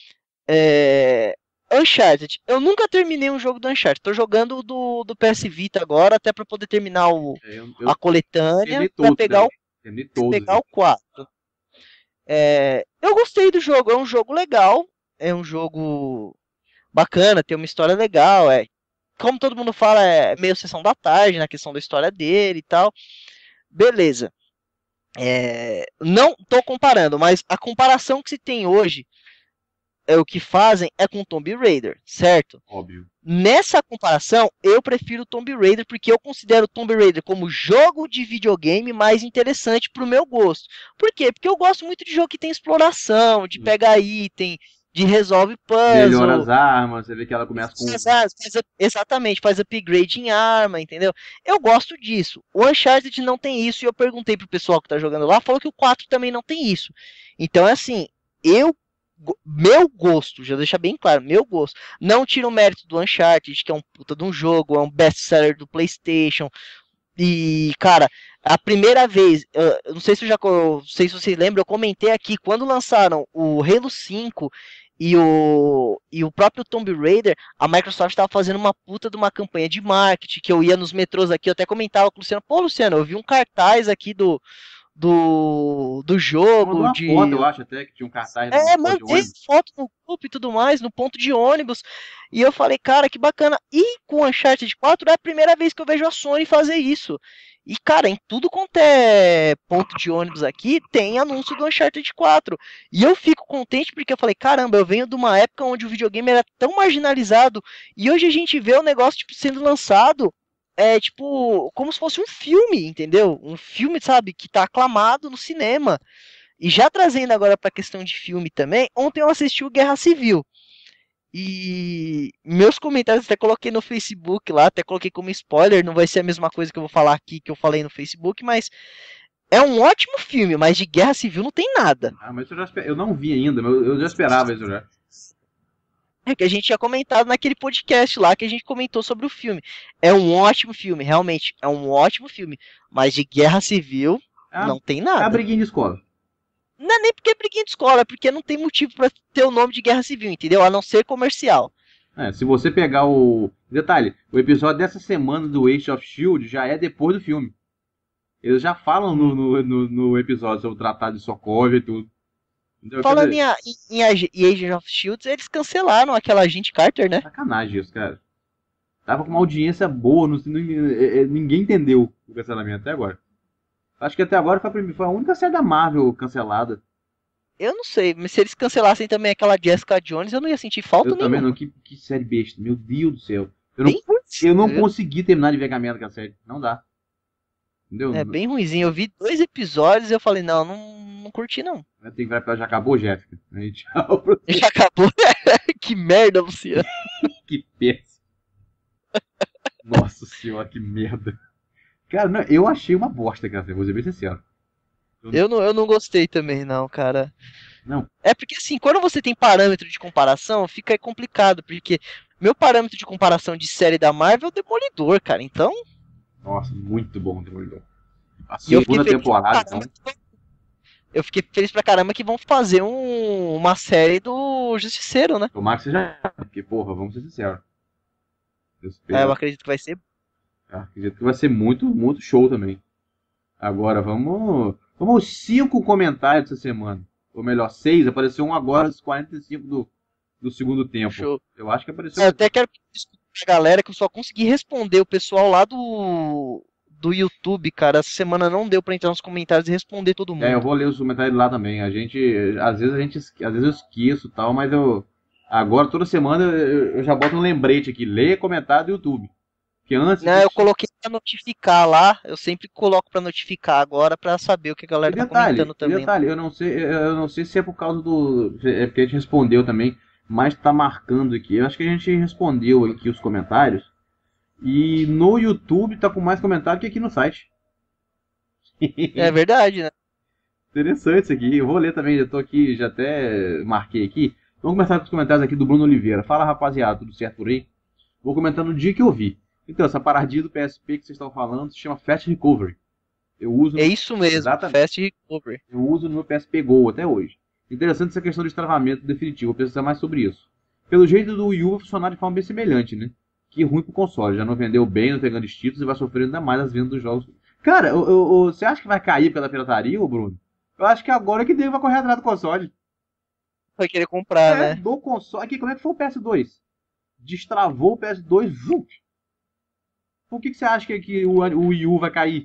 É... Uncharted. Eu nunca terminei um jogo do Uncharted. Tô jogando o do, do P S Vita agora, até pra poder terminar o, É, Eu, a eu coletânea, terminei pra todos pegar também. o, Terminei todos. pegar o quatro. É... Eu gostei do jogo, é um jogo legal, é um jogo bacana, tem uma história legal, é. Como todo mundo fala, é meio sessão da tarde na questão da história dele e tal. Beleza. É... Não tô comparando, mas a comparação que se tem hoje é o que fazem é com Tomb Raider, certo? Óbvio. Nessa comparação, eu prefiro Tomb Raider porque eu considero Tomb Raider como jogo de videogame mais interessante pro meu gosto. Por quê? Porque eu gosto muito de jogo que tem exploração, de pegar item, de resolve Melhora puzzle. as armas, você vê que ela começa com. Faz, faz, exatamente, faz upgrade em arma, entendeu? Eu gosto disso. O Uncharted não tem isso e eu perguntei pro pessoal que tá jogando lá, falou que o quatro também não tem isso. Então é assim, eu meu gosto, já deixa bem claro, meu gosto. Não tira o mérito do Uncharted, que é um puta de um jogo, é um best-seller do PlayStation. E, cara, a primeira vez, eu não sei se eu já, não sei se vocês lembram, eu comentei aqui, quando lançaram o Halo cinco e o, e o próprio Tomb Raider, a Microsoft estava fazendo uma puta de uma campanha de marketing, que eu ia nos metrôs aqui, eu até comentava com o Luciano, pô, Luciano, eu vi um cartaz aqui do, do, do Você mandou jogo, uma foto, de eu acho até, que tinha um cartaz no é, ponto de mandei ônibus. foto no grupo e tudo mais, no ponto de ônibus. E eu falei, cara, que bacana. E com o Uncharted quatro é a primeira vez que eu vejo a Sony fazer isso. E, cara, em tudo quanto é ponto de ônibus aqui, tem anúncio do Uncharted quatro. E eu fico contente porque eu falei, caramba, eu venho de uma época onde o videogame era tão marginalizado. E hoje a gente vê o negócio tipo, sendo lançado. É tipo, como se fosse um filme, entendeu? Um filme, sabe, que tá aclamado no cinema. E já trazendo agora para a questão de filme também, ontem eu assisti o Guerra Civil. E meus comentários até coloquei no Facebook lá, até coloquei como spoiler, não vai ser a mesma coisa que eu vou falar aqui que eu falei no Facebook, mas é um ótimo filme, mas de Guerra Civil não tem nada. Ah, mas eu, já esper... eu não vi ainda, mas eu já esperava isso já. É que a gente tinha comentado naquele podcast lá que a gente comentou sobre o filme. É um ótimo filme, realmente, é um ótimo filme, mas de Guerra Civil É a, não tem é a nada. briguinha de escola. Não é nem porque é briguinha de escola, é porque não tem motivo para ter o nome de Guerra Civil, entendeu? A não ser comercial. É, se você pegar o. Detalhe, o episódio dessa semana do Age of Shield já é depois do filme. Eles já falam no, no, no, no episódio sobre o Tratado de Sokovia e tudo. Entendeu? Quer Falando dizer, em, a- em, Ag- em Agent of Shields, eles cancelaram aquela agente Carter, né? sacanagem isso, cara. Tava com uma audiência boa, não, não- é- é- ninguém entendeu o cancelamento até agora. Acho que até agora foi a, primeira- foi a única série da Marvel cancelada. Eu não sei, mas se eles cancelassem também aquela Jessica Jones, eu não ia sentir falta Eu também nenhuma. não. Que, que série besta. Meu Deus do céu. Eu não, Bem ruim. eu não consegui terminar de ver a merda daquela série. Não dá. Entendeu? É bem ruimzinho. Eu vi dois episódios e eu falei, não, não, não curti não. Tem que virar pra ela, já acabou, Jéssica. Aí, tchau. pra você. Já acabou. Que merda, Luciano. Que péssimo. Nossa senhora, que merda. Cara, não, eu achei uma bosta aquela série, vou ser bem sincero. Eu não, eu não gostei também, não, cara. Não, É porque assim, quando você tem parâmetro de comparação, fica complicado, porque meu parâmetro de comparação de série da Marvel é o Demolidor, cara. Então, nossa, muito bom o Demolidor. A e eu fiquei segunda feliz. temporada, então. eu fiquei feliz pra caramba que vão fazer um, uma série do Justiceiro, né? Tomara que seja, porque, porra, vamos ser sinceros. Eu É, eu espero, acredito que vai ser. acredito que vai ser muito, muito show também. Agora, vamos. Vamos aos cinco comentários dessa semana. Ou melhor, seis. Apareceu um agora, aos quarenta e cinco do, do segundo tempo. Show. Eu acho que apareceu. Eu até quero desculpar a galera que eu só consegui responder o pessoal lá do, do YouTube, cara. Essa semana não deu pra entrar nos comentários e responder todo É, eu mundo. vou ler os comentários lá também. A gente. Às vezes a gente. esque- Às vezes eu esqueço e tal, mas eu. Agora, toda semana, eu, eu já boto um lembrete aqui. Leia comentário do YouTube. Porque antes. Não, eu coloquei pra notificar lá. Eu sempre coloco pra notificar agora pra saber o que a E galera tá detalhe, comentando e também. detalhe, eu não sei, eu não sei se é por causa do. É porque a gente respondeu também, mas tá marcando aqui. Eu acho que a gente respondeu aqui os comentários. E no YouTube tá com mais comentário que aqui no site. É verdade, né? Interessante isso aqui. Eu vou ler também, já tô aqui, já até marquei aqui. Vamos começar com os comentários aqui do Bruno Oliveira. Fala rapaziada, tudo certo por aí? Vou comentando no dia que eu vi. Então, essa paradinha do P S P que vocês estão falando se chama Fast Recovery. Eu uso. É isso mesmo, Exatamente. Fast Recovery. Eu uso no meu P S P Go até hoje. Interessante essa questão de travamento definitivo. Vou pensar mais sobre isso. Pelo jeito do Wii U vai funcionar de forma bem semelhante, né? Que ruim pro console. Já não vendeu bem, não tem grandes títulos e vai sofrer ainda mais as vendas dos jogos. Cara, eu, eu, eu, você acha que vai cair pela pirataria, ô Bruno? Eu acho que agora é que deve vai correr atrás do console. Vai querer comprar, É, né? do console. Aqui, como é que foi o P S dois? Destravou o P S dois, vup. Por que, que você acha que, que o, o Wii U vai cair?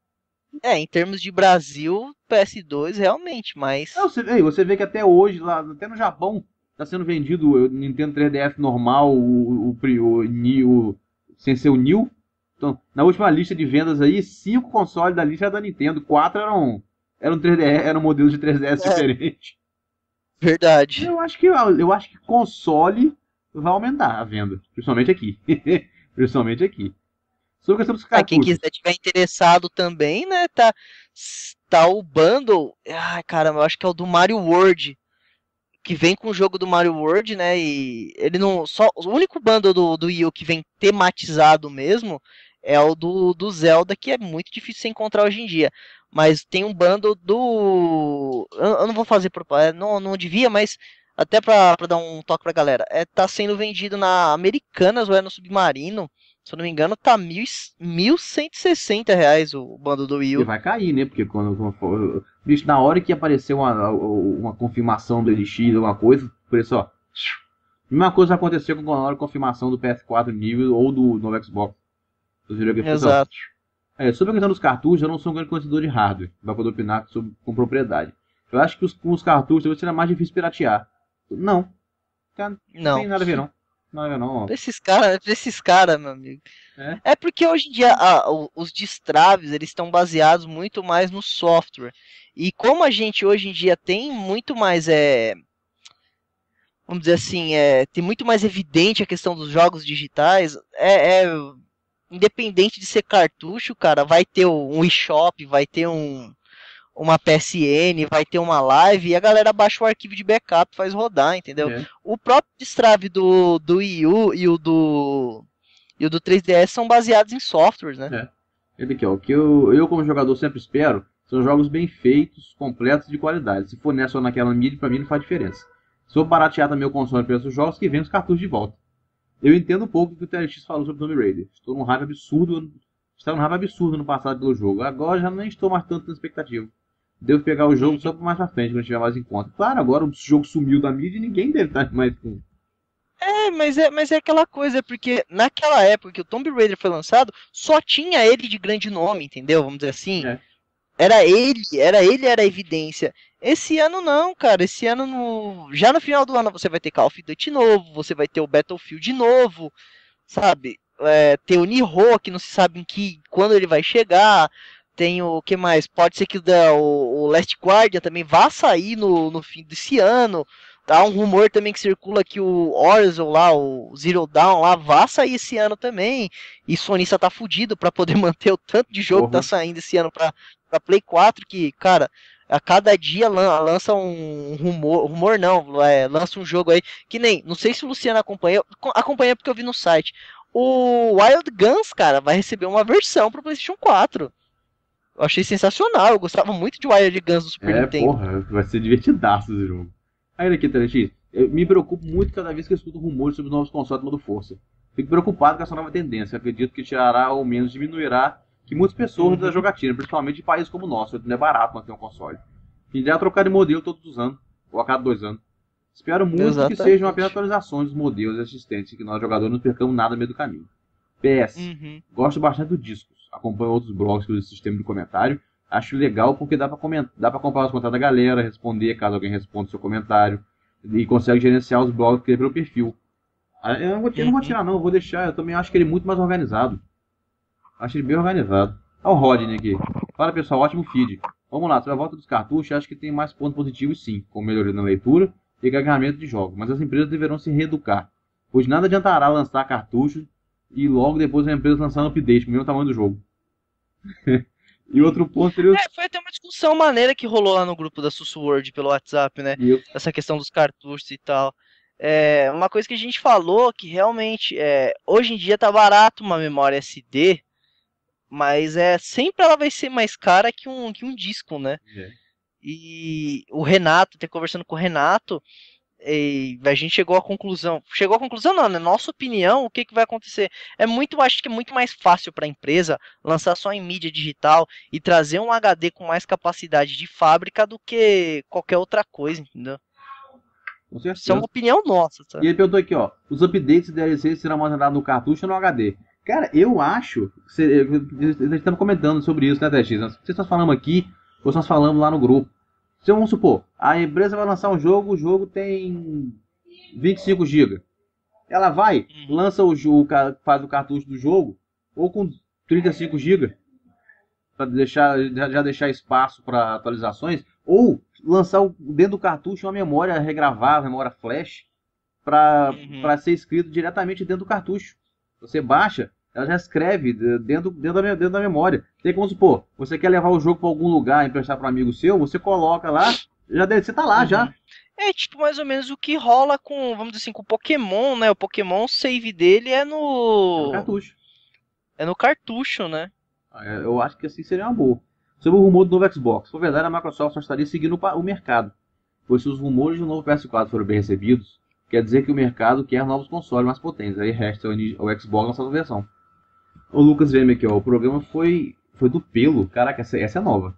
É, em termos de Brasil, P S dois realmente, Não, mas. você, ei, você vê que até hoje, lá, até no Japão, está sendo vendido o Nintendo três D S normal, o, o, o, o, o sem ser o New. Então, na última lista de vendas aí, cinco consoles da lista era da Nintendo, quatro eram, eram três D S, eram modelos de três D S É, diferentes. verdade. Eu acho que eu acho que console vai aumentar a venda, principalmente aqui. Principalmente aqui. Sobre a questão dos É, quem cartuchos. quiser tiver interessado também, né? Tá, tá o bundle. Ai, caramba, eu acho que é o do Mario World. Que vem com o jogo do Mario World, né? E ele não. Só, o único bundle do, do Wii U que vem tematizado mesmo é o do, do Zelda, que é muito difícil de encontrar hoje em dia. Mas tem um bundle do. Eu, eu não vou fazer propaganda, não, não devia, mas até pra, pra dar um toque pra galera. É, tá sendo vendido na Americanas ou é no Submarino. Se eu não me engano, tá mil, mil cento e sessenta reais o bundle do Wii E U. vai cair, né? Porque quando, quando for. Bicho, na hora que aparecer uma, uma confirmação do L X, alguma coisa, por isso, ó. Mesma coisa aconteceu com a hora da confirmação do P S quatro nível ou do novo Xbox. Você viram que ficou só. Exato. É, sobre a questão dos cartuchos, eu não sou um grande conhecedor de hardware, para poder opinar sobre, com propriedade. Eu acho que os, com os cartuchos talvez seja mais difícil piratear. Não, cara, não Não. tem nada a ver não. Nada a ver não, ó. Pra esses caras, pra esses caras, meu amigo. É, É porque hoje em dia a- o- os destraves eles estão baseados muito mais no software. E como a gente hoje em dia tem muito mais, é, vamos dizer assim, é, tem muito mais evidente a questão dos jogos digitais, é, é independente de ser cartucho, cara, vai ter um eShop, vai ter um, uma P S N, vai ter uma live e a galera baixa o arquivo de backup e faz rodar, entendeu? é, O próprio destrave do, do Wii U e o do, e o do três D S são baseados em softwares, né? é. Ele aqui, ó, o que eu, eu como jogador sempre espero são jogos bem feitos, completos e de qualidade. Se for nessa ou naquela mídia, pra mim não faz diferença. Se for baratear também o console para esses jogos, que vem os cartuchos de volta. Eu entendo um pouco o que o T L X falou sobre Tomb Raider. Estou num hype absurdo. Estava num hype absurdo no passado pelo jogo. Agora já nem estou mais tanto na expectativa. Devo pegar o jogo só mais pra frente, quando tiver mais em conta. Claro, agora o jogo sumiu da mídia e ninguém deve estar mais com. É, mas é, mas é aquela coisa, porque naquela época que o Tomb Raider foi lançado, só tinha ele de grande nome, entendeu? Vamos dizer assim. É. Era ele, era ele, era a evidência. Esse ano não, cara. Esse ano, no... já no final do ano, você vai ter Call of Duty novo, você vai ter o Battlefield novo, sabe? É, tem o Nioh, que não se sabe em que, quando ele vai chegar. Tem o que mais? Pode ser que o, da- o, o Last Guardian também vá sair no, no fim desse ano. Há um rumor também que circula que o Horizon lá, o Zero Dawn lá, vá sair esse ano também. E Sonista tá fudido pra poder manter o tanto de jogo que tá Porra. saindo esse ano pra, pra Play quatro, que, cara, a cada dia lan- lança um rumor, rumor não, é, lança um jogo aí, que nem, não sei se o Luciano acompanha, acompanha porque eu vi no site. O Wild Guns, cara, vai receber uma versão pro PlayStation quatro. Eu achei sensacional, eu gostava muito de Wild Guns do Super É, Nintendo. porra, vai ser divertidaço esse jogo. Aí olha aqui, Tarantino, eu me preocupo muito cada vez que eu escuto rumores sobre novos consoles do modo força. Fico preocupado com essa nova tendência. Acredito que tirará ou menos diminuirá que muitas pessoas da Uhum. jogatina, principalmente de países como o nosso, não é barato manter um console. E já trocar de modelo todos os anos, ou a cada dois anos. Espero muito que sejam apenas Exatamente. atualizações dos modelos existentes e que nós jogadores não percamos nada no meio do caminho. P S. Uhum. Gosto bastante do Discos. Acompanho outros blogs pelo sistema de comentário. Acho legal porque dá pra, comentar, dá pra acompanhar os comentários da galera, responder caso alguém responda o seu comentário. E consegue gerenciar os blogs que pelo perfil. Ah, Eu não, vou, eu não vou Uhum. tirar não, eu vou deixar. Eu também acho que ele é muito mais organizado. Acho ele bem organizado. Olha o Rodney aqui. Fala pessoal, ótimo feed. Vamos lá, sobre a volta dos cartuchos, acho que tem mais pontos positivos sim, como melhoria na leitura e carregamento de jogos. Mas as empresas deverão se reeducar, pois nada adiantará lançar cartuchos e logo depois a empresa lançar um update com o mesmo tamanho do jogo. E outro ponto seria os... É, foi até uma discussão maneira que rolou lá no grupo da Susword pelo WhatsApp, né? e eu- Essa questão dos cartuchos e tal. É, uma coisa que a gente falou que realmente é, hoje em dia tá barato uma memória S D, mas é sempre ela vai ser mais cara que um, que um disco, né? É. E o Renato, até conversando com o Renato, e a gente chegou à conclusão. Chegou à conclusão, não, na nossa opinião, o que, que vai acontecer? É muito, acho que é muito mais fácil para a empresa lançar só em mídia digital e trazer um H D com mais capacidade de fábrica do que qualquer outra coisa, entendeu? Com Isso é uma certeza. opinião nossa, E tá? ele perguntou aqui, ó, os updates e D L Cs serão armazenados no cartucho ou no H D? Cara, eu acho, que nós estamos comentando sobre isso, né, T X? Não sei se nós falamos aqui ou se nós falamos lá no grupo. Se vamos supor, a empresa vai lançar um jogo, o jogo tem vinte e cinco gigas. Ela vai, Uhum. lança o jogo, faz o cartucho do jogo, ou com trinta e cinco gigas, para deixar, já deixar espaço para atualizações, ou lançar dentro do cartucho uma memória regravável, memória flash, Uhum. para ser escrito diretamente dentro do cartucho. Você baixa, ela já escreve dentro, dentro, da, dentro da memória. Tem como supor, você quer levar o jogo para algum lugar, emprestar para um amigo seu, você coloca lá, já você tá lá já. Uhum. É tipo mais ou menos o que rola com, vamos dizer assim, com o Pokémon, né? O Pokémon o save dele é É no no cartucho. é no cartucho, né? Eu acho que assim seria uma boa. Sobre o rumor do novo Xbox, se for verdade, a Microsoft só estaria seguindo o mercado. Pois se os rumores do novo P S quatro foram bem recebidos, quer dizer que o mercado quer novos consoles mais potentes. Aí resta o Xbox na sua versão. O Lucas Veme aqui, ó. O programa foi, foi do pelo. Caraca, essa, essa é nova.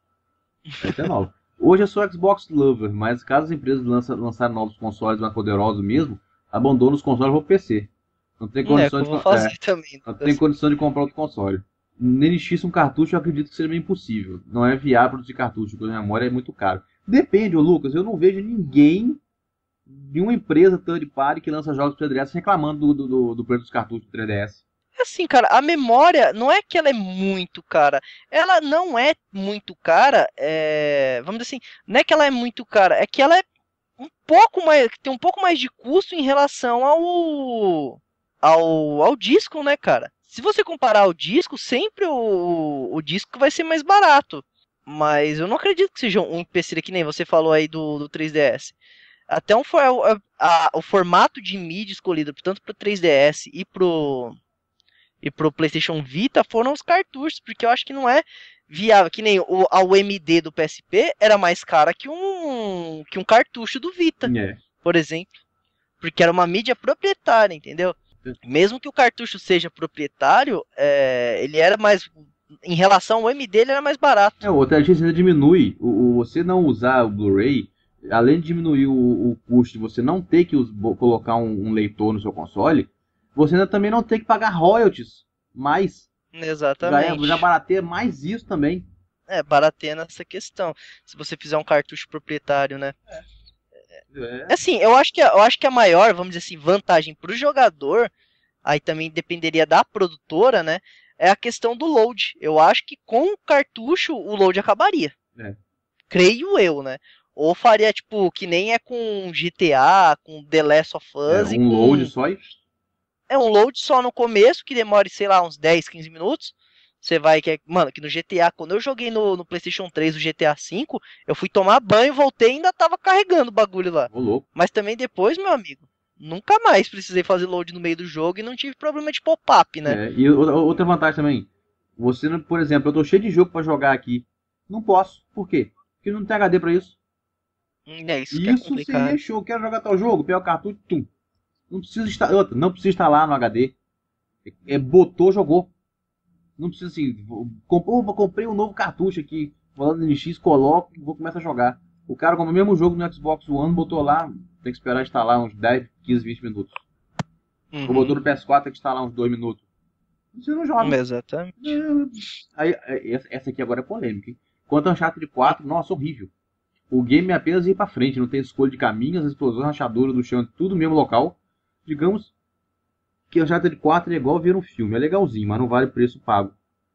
Essa é nova. Hoje eu sou Xbox Lover, mas caso as empresas lançam, lançarem novos consoles mais poderosos mesmo, abandonam os consoles para o P C. Não tem É o que condição eu de, vou é, fazer também. não tem condição de comprar outro console. No N X um cartucho eu acredito que seja meio impossível. Não é viável produzir cartucho, porque a memória é muito caro. Depende, ô Lucas, eu não vejo ninguém, nenhuma empresa third party que lança jogos para três D S reclamando do, do, do preço dos cartuchos do três D S. Assim, cara, a memória não é que ela é muito cara. Ela não é muito cara. É... Vamos dizer assim, não é que ela é muito cara, é que ela é um pouco mais, tem um pouco mais de custo em relação ao ao, ao disco, né, cara? Se você comparar ao disco, sempre o, o disco vai ser mais barato. Mas eu não acredito que seja um empecilho que nem você falou aí do, do três D S. Até um, a, a, o formato de mídia escolhido tanto para o três D S e pro e pro PlayStation Vita foram os cartuchos, porque eu acho que não é viável, que nem o, a U M D do P S P era mais cara que um que um cartucho do Vita, É. por exemplo, porque era uma mídia proprietária, entendeu? Mesmo que o cartucho seja proprietário, é, ele era mais em relação ao M D ele era mais barato. É, outra gente ainda diminui. O, o- você não usar o Blu-ray, além de diminuir o, o custo de você não ter que us- bo- colocar um, um leitor no seu console, você ainda também não tem que pagar royalties. Mais. Já, é, já Exatamente. barateia mais isso também. É, barateia nessa questão. Se você fizer um cartucho proprietário, né? É. Assim, eu acho que, eu acho que a maior, vamos dizer assim, vantagem para o jogador, aí também dependeria da produtora, né? É a questão do load. Eu acho que com o cartucho o load acabaria. É. Creio eu, né? Ou faria, tipo, que nem é com G T A, com The Last of É, Us e um load com. só e. É um load só no começo, que demore, sei lá, uns dez, quinze minutos. Você vai que é. Mano, que no G T A, quando eu joguei no, no PlayStation três o G T A V, eu fui tomar banho, voltei e ainda tava carregando o bagulho lá. Ô, louco. Mas também depois, meu amigo, nunca mais precisei fazer load no meio do jogo e não tive problema de pop-up, né? É, e outra outra vantagem também. Você, não- por exemplo, eu tô cheio de jogo pra jogar aqui. Não posso. Por quê? Porque não tem H D pra isso. Hum, É isso que E é isso seria complicado. show. Quero jogar tal jogo, pega o cartucho, tum. Não precisa instalar, outra, não precisa instalar no H D. É, botou, jogou. Não precisa assim, vou- comprou, comprei um novo cartucho aqui, falando N X, coloco e vou começar a jogar. O cara comprou o mesmo jogo no Xbox One, botou lá, tem que esperar instalar uns dez, quinze, vinte minutos. Ou botou Uhum, no P S quatro, tem que instalar uns dois minutos. Você não joga. exatamente. Aí, aí, essa essa aqui agora é polêmica, hein? Quanto ao Uncharted quatro, nossa, horrível. O game é apenas ir pra frente, não tem escolha de caminhos, as explosões, rachadura do chão, tudo no mesmo local. Digamos que o Uncharted quatro é igual ver um filme, é legalzinho, mas não vale o preço pago.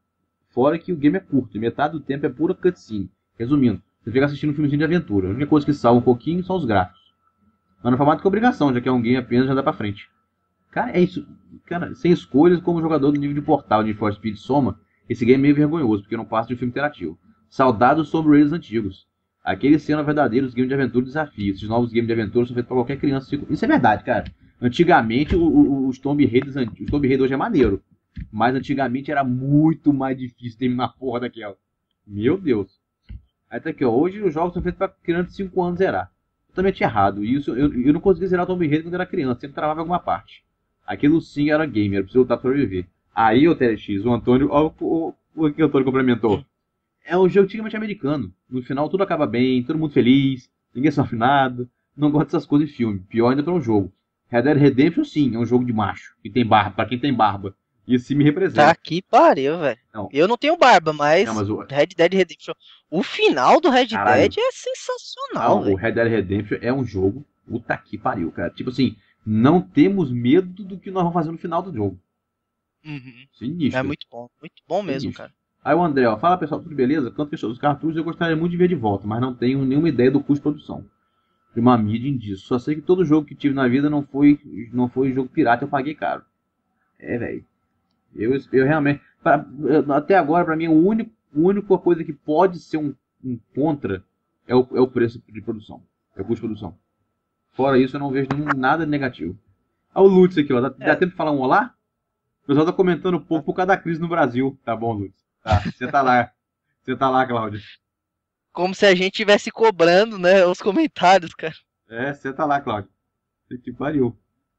Fora que o game é curto, e metade do tempo é pura cutscene. Resumindo, você fica assistindo um filmezinho de aventura. A única coisa que salva um pouquinho são os gráficos. Mas não faz mais do que obrigação, já que é um game apenas já dá pra frente. Cara, é isso. Cara, sem escolhas, como jogador do nível de portal de For Speed soma, esse game é meio vergonhoso, porque não passa de um filme interativo. Saudades dos Tomb Raiders antigos. Aqueles sendo verdadeiros games de aventura e desafio. Esses novos games de aventura são feitos pra qualquer criança. Isso é verdade, cara. Antigamente, o- o- os Tomb Raiders, os Tomb Raiders hoje é maneiro. Mas antigamente era muito mais difícil terminar a porra daquela. Meu Deus. Aí tá aqui, ó. Hoje os jogos são feitos pra criança de cinco anos zerar. Totalmente errado. E isso, eu, eu não conseguia zerar o Tomb Raider quando era criança. Sempre travava em alguma parte. Aquilo sim era gamer. Eu preciso lutar pra sobreviver. Aí, o T L X, o Antônio... Ó, o, o, o que o Antônio complementou. É um jogo tipicamente americano. No final tudo acaba bem, todo mundo feliz, ninguém sofre nada. Não gosto dessas coisas em filme. Pior ainda pra um jogo. Red Dead Redemption sim, é um jogo de macho. Que tem barba, pra quem tem barba. E esse me Tá representa. que pariu, velho. Não, Eu não tenho barba, não, mas mas o. Red Dead Redemption. O final do Red Dead Caralho. é Não, sensacional, o velho. Red Dead Redemption é um jogo. Puta que pariu, cara. Tipo assim, não temos medo do que nós vamos fazer no final do jogo. Uhum. É Sinistro. muito bom, muito bom mesmo, Sinistro. cara. Aí o André, ó, fala pessoal, tudo beleza? Quanto questão dos cartuchos, eu gostaria muito de ver de volta, mas não tenho nenhuma ideia do custo de produção de uma mídia disso. Só sei que todo jogo que tive na vida não foi, não foi jogo pirata, eu paguei caro. É, velho. Eu, eu realmente. Pra, até agora, pra mim, o único, a única coisa que pode ser um, um contra é o, é o preço de produção. É o custo de produção. Fora isso, eu não vejo nenhum, nada negativo. Olha o Lutz aqui, ó. Dá, dá É, tempo de falar um olá? O pessoal tá comentando um pouco por causa da crise no Brasil. Tá bom, Lutz. Tá, você tá lá. Você tá lá, Cláudio. como se a gente estivesse cobrando, né, os comentários, cara. É, você tá lá, Cláudio. Que pariu.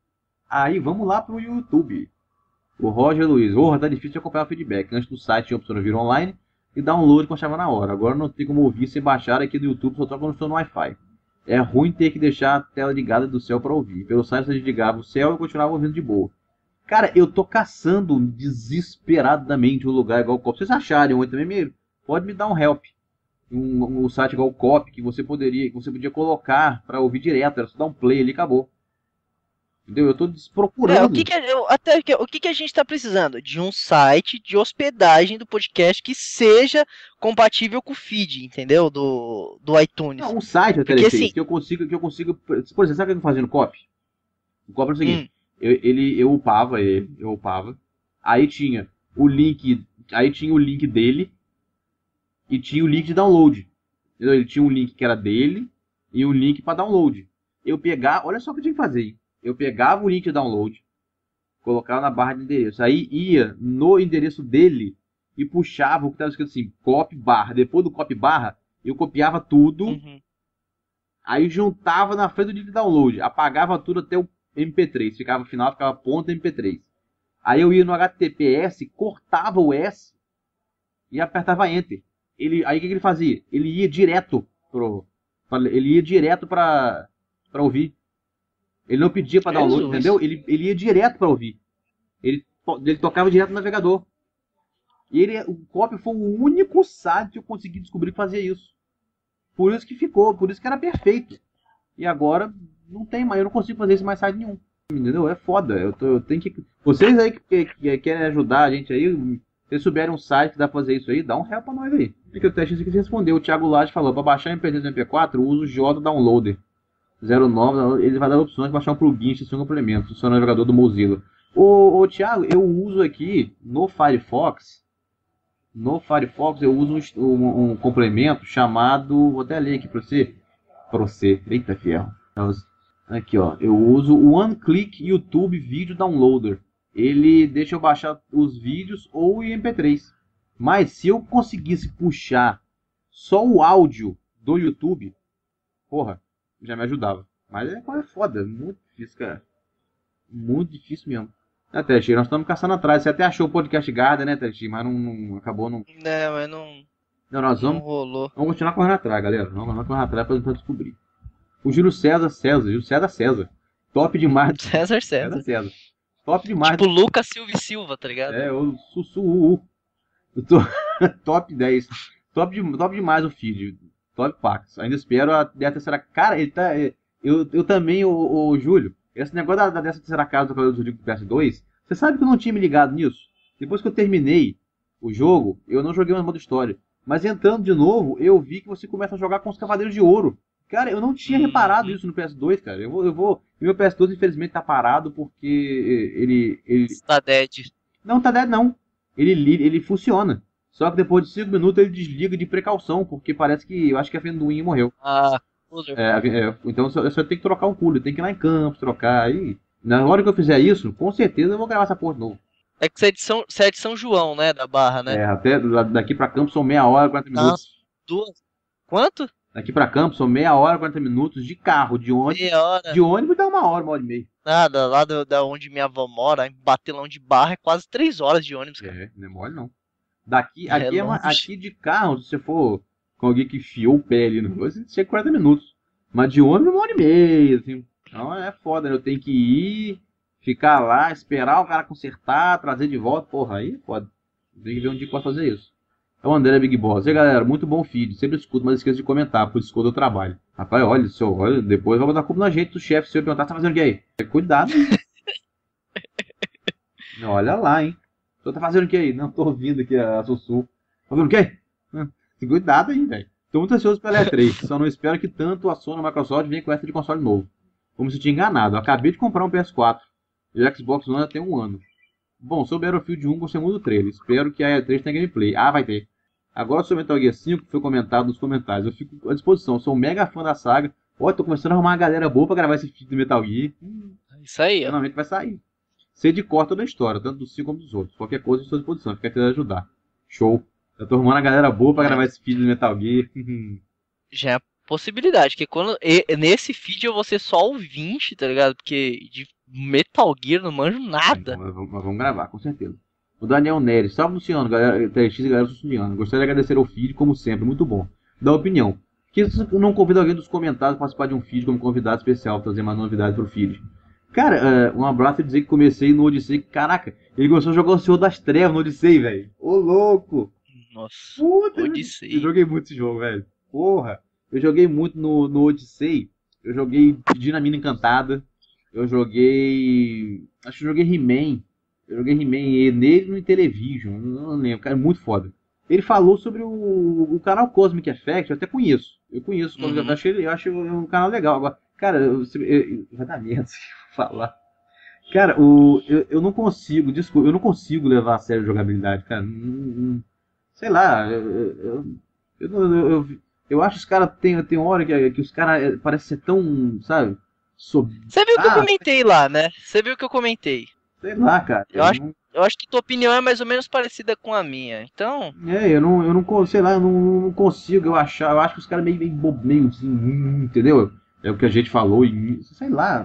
Aí, vamos lá pro YouTube. O Roger Luiz. Porra, tá difícil de acompanhar o feedback. Antes do site tinha a opção de vir online e download que eu achava na hora. Agora não tem como ouvir sem baixar aqui do YouTube, só toca quando estou no Wi-Fi. É ruim ter que deixar a tela ligada do céu para ouvir. Pelo site você desligava o céu e continuava ouvindo de boa. Cara, eu tô caçando desesperadamente um lugar igual o Cop. Vocês acharem um também, me, pode me dar um help. Um, um site igual o Cop que você poderia, que você podia colocar para ouvir direto. Era só dar um play ali e acabou. Entendeu? Eu tô É, o que procurando. que, a- eu, até que, o que que a gente tá precisando? De um site de hospedagem do podcast que seja compatível com o feed, entendeu? Do, do Não, iTunes. um site, o Porque assim, T L X, que eu consigo, que eu consigo. Por exemplo, sabe o que eu fazia no Cop? O Cop é o seguinte, hum, eu, ele, eu upava ele, eu upava. Aí tinha o link, aí tinha o link dele e tinha o link de download. Entendeu? Ele tinha um link que era dele e um link para download. Eu pegava, olha só o que eu tinha que fazer. Hein? Eu pegava o link de download, colocava na barra de endereço. Aí ia no endereço dele e puxava o que estava escrito assim, copy barra. Depois do copy barra, eu copiava tudo. uhum, Aí juntava na frente do link de download, apagava tudo até o M P três, ficava no final, ficava ponto M P três. Aí eu ia no H T T P S, cortava o S e apertava Enter. Ele, aí o que, que ele fazia? Ele ia direto pro, ele ia direto para para ouvir. Ele não pedia para download, Jesus. entendeu? Ele, ele ia direto para ouvir. Ele, ele tocava direto no navegador. E ele, o Copy foi o único site que eu consegui descobrir que fazia isso. Por isso que ficou, por isso que era perfeito. E agora não tem mais, eu não consigo fazer isso mais site nenhum. Entendeu? É foda. Eu, tô, eu tenho que. Vocês aí que, que, que querem ajudar a gente aí, se vocês souberem um site que dá pra fazer isso aí, dá um help pra nós aí. Porque o teste aqui respondeu. O Thiago Lage falou: pra baixar M P três e M P quatro, usa o J Downloader zero nove. Ele vai dar opções de baixar um plugin, extensão e complemento. Funciona no navegador do Mozilla. Ô, ô Thiago, eu uso aqui no Firefox. No Firefox eu uso um, um, um complemento chamado. Vou até ler aqui pra você. Pra você. Eita ferro. Aqui, ó. Eu uso o One Click YouTube Video Downloader. Ele deixa eu baixar os vídeos ou em M P três. Mas se eu conseguisse puxar só o áudio do YouTube, porra, já me ajudava. Mas é, é foda, muito difícil, cara. Muito difícil mesmo. É, Teste, nós estamos caçando atrás. Você até achou o podcast Garden, né, Teste? Mas não, não acabou, não. Né, mas não, Não, nós não vamos, rolou. vamos continuar correndo atrás, galera. Vamos continuar correndo atrás pra tentar descobrir. O Júlio César César, Júlio César César. Top demais. César César César. César. Top demais. Tipo Lucas Silva e Silva, tá ligado? É, o Sussu. Eu tô... top dez. Top, de... top demais o feed. Top Pax. Ainda espero a terceira. Cara, ele tá. Eu, eu também, o, o Júlio. Esse negócio da, da dessa terceira casa do Cavaleiro do Zodíaco do P S dois. Você sabe que eu não tinha me ligado nisso? Depois que eu terminei o jogo, eu não joguei mais modo história. Mas entrando de novo, eu vi que você começa a jogar com os Cavaleiros de Ouro. Cara, eu não tinha reparado isso no P S dois, cara. Eu vou. Eu vou... Meu P S dois, infelizmente, tá parado porque ele. ele... Está dead. Não, tá dead não. Ele, ele funciona. Só que depois de cinco minutos ele desliga de precaução, porque parece que. Eu acho que a Fenduin morreu. Ah, é, é, então eu só, eu só tenho que trocar um cooler, tem que ir lá em campos, trocar. Aí, na hora que eu fizer isso, com certeza eu vou gravar essa porra de novo. É que você é de São, você é de São João, né? Da Barra, né? É, até daqui pra campos são meia hora, quarenta minutos. Ah, duas. Quanto? Daqui pra campos são meia hora, quarenta minutos de carro, de ônibus. Meia hora. De ônibus dá uma hora, uma hora e meia. Nada, lá do, da onde minha avó mora, em Batelão de Barra, é quase três horas de ônibus, cara. É, não é mole não. Daqui, É aqui, é uma, longe. aqui de carro, se você for com alguém que enfiou o pé ali no negócio, você chega quarenta minutos. Mas de ônibus, uma hora e meia, assim. Então é foda, né? Eu tenho que ir, ficar lá, esperar o cara consertar, trazer de volta. Porra, aí é foda. Tem que ver um dia que pode fazer isso. É o André Big Boss. E aí, galera, muito bom feed. Sempre escuto, mas esqueço de comentar, por isso que eu dou trabalho. Rapaz, olha, seu, olha, depois vai botar culpa na gente do chefe. Se eu perguntar, tá fazendo o que aí? Cuidado. Olha lá, hein? O senhor tá fazendo o que aí? Não, tô ouvindo aqui a Sussu. Tá fazendo o quê? Hum, cuidado aí, velho. Tô muito ansioso pela E três. Só não espero que tanto a Sony e a Microsoft venham com essa de console novo. Como se eu tinha enganado. Eu acabei de comprar um P S quatro. E o Xbox One já tem um ano. Bom, sobre Battlefield um, gostei muito do trailer. Espero que a E três tenha gameplay. Ah, vai ter. Agora sobre Metal Gear cinco, que foi comentado nos comentários. Eu fico à disposição. Sou um mega fã da saga. Olha, tô começando a arrumar uma galera boa pra gravar esse vídeo do Metal Gear. Hum, Isso aí, ó. finalmente vai sair. Sei de cor toda a história, tanto dos cinco como dos outros. Qualquer coisa, estou à disposição. Fica tentando ajudar. Show. Eu tô arrumando a galera boa pra gravar esse vídeo do Metal Gear. Já é possibilidade, que quando e, nesse feed eu vou ser só ouvinte, tá ligado? Porque de Metal Gear não manjo nada. Mas vamos, mas vamos gravar, com certeza. O Daniel Neres. Salve, Luciano, galera. T X e galera Luciano. Gostaria de agradecer ao feed, como sempre, muito bom. Dá opinião. Por que você não convida alguém dos comentários para participar de um feed como convidado especial, trazer mais novidades pro feed? Cara, uh, um abraço e dizer que comecei no Odyssey. Caraca, ele começou a jogar o Senhor das Trevas no Odyssey, velho. Ô, louco! Nossa, Puta, Odyssey. Eu joguei muito esse jogo, velho. Porra. Eu joguei muito no, no Odyssey. Eu joguei Dinamina Encantada. Eu joguei... Acho que eu joguei He-Man. Eu joguei He-Man nele no Intellivision. Não lembro, cara, muito foda. Ele falou sobre o, o canal Cosmic Effect. Eu até conheço. Eu conheço. Uhum. Eu, acho, eu acho um canal legal. Agora, cara, eu, eu, vai dar merda se eu falar. Cara, o, eu, eu não consigo, desculpa, eu não consigo levar a sério a jogabilidade, cara. Não, não, sei lá, eu, eu, eu, eu, eu, eu acho que os caras tem, tem hora que, que os caras parecem ser tão, sabe? Sob... Você viu o que ah, eu comentei lá, né? Você viu o que eu comentei? Sei lá, cara. Eu, eu acho, não... eu acho que tua opinião é mais ou menos parecida com a minha, então... É, eu não, eu não sei lá, eu não, não consigo eu achar, eu acho que os caras meio, meio, meio assim, entendeu? É o que a gente falou, e sei lá...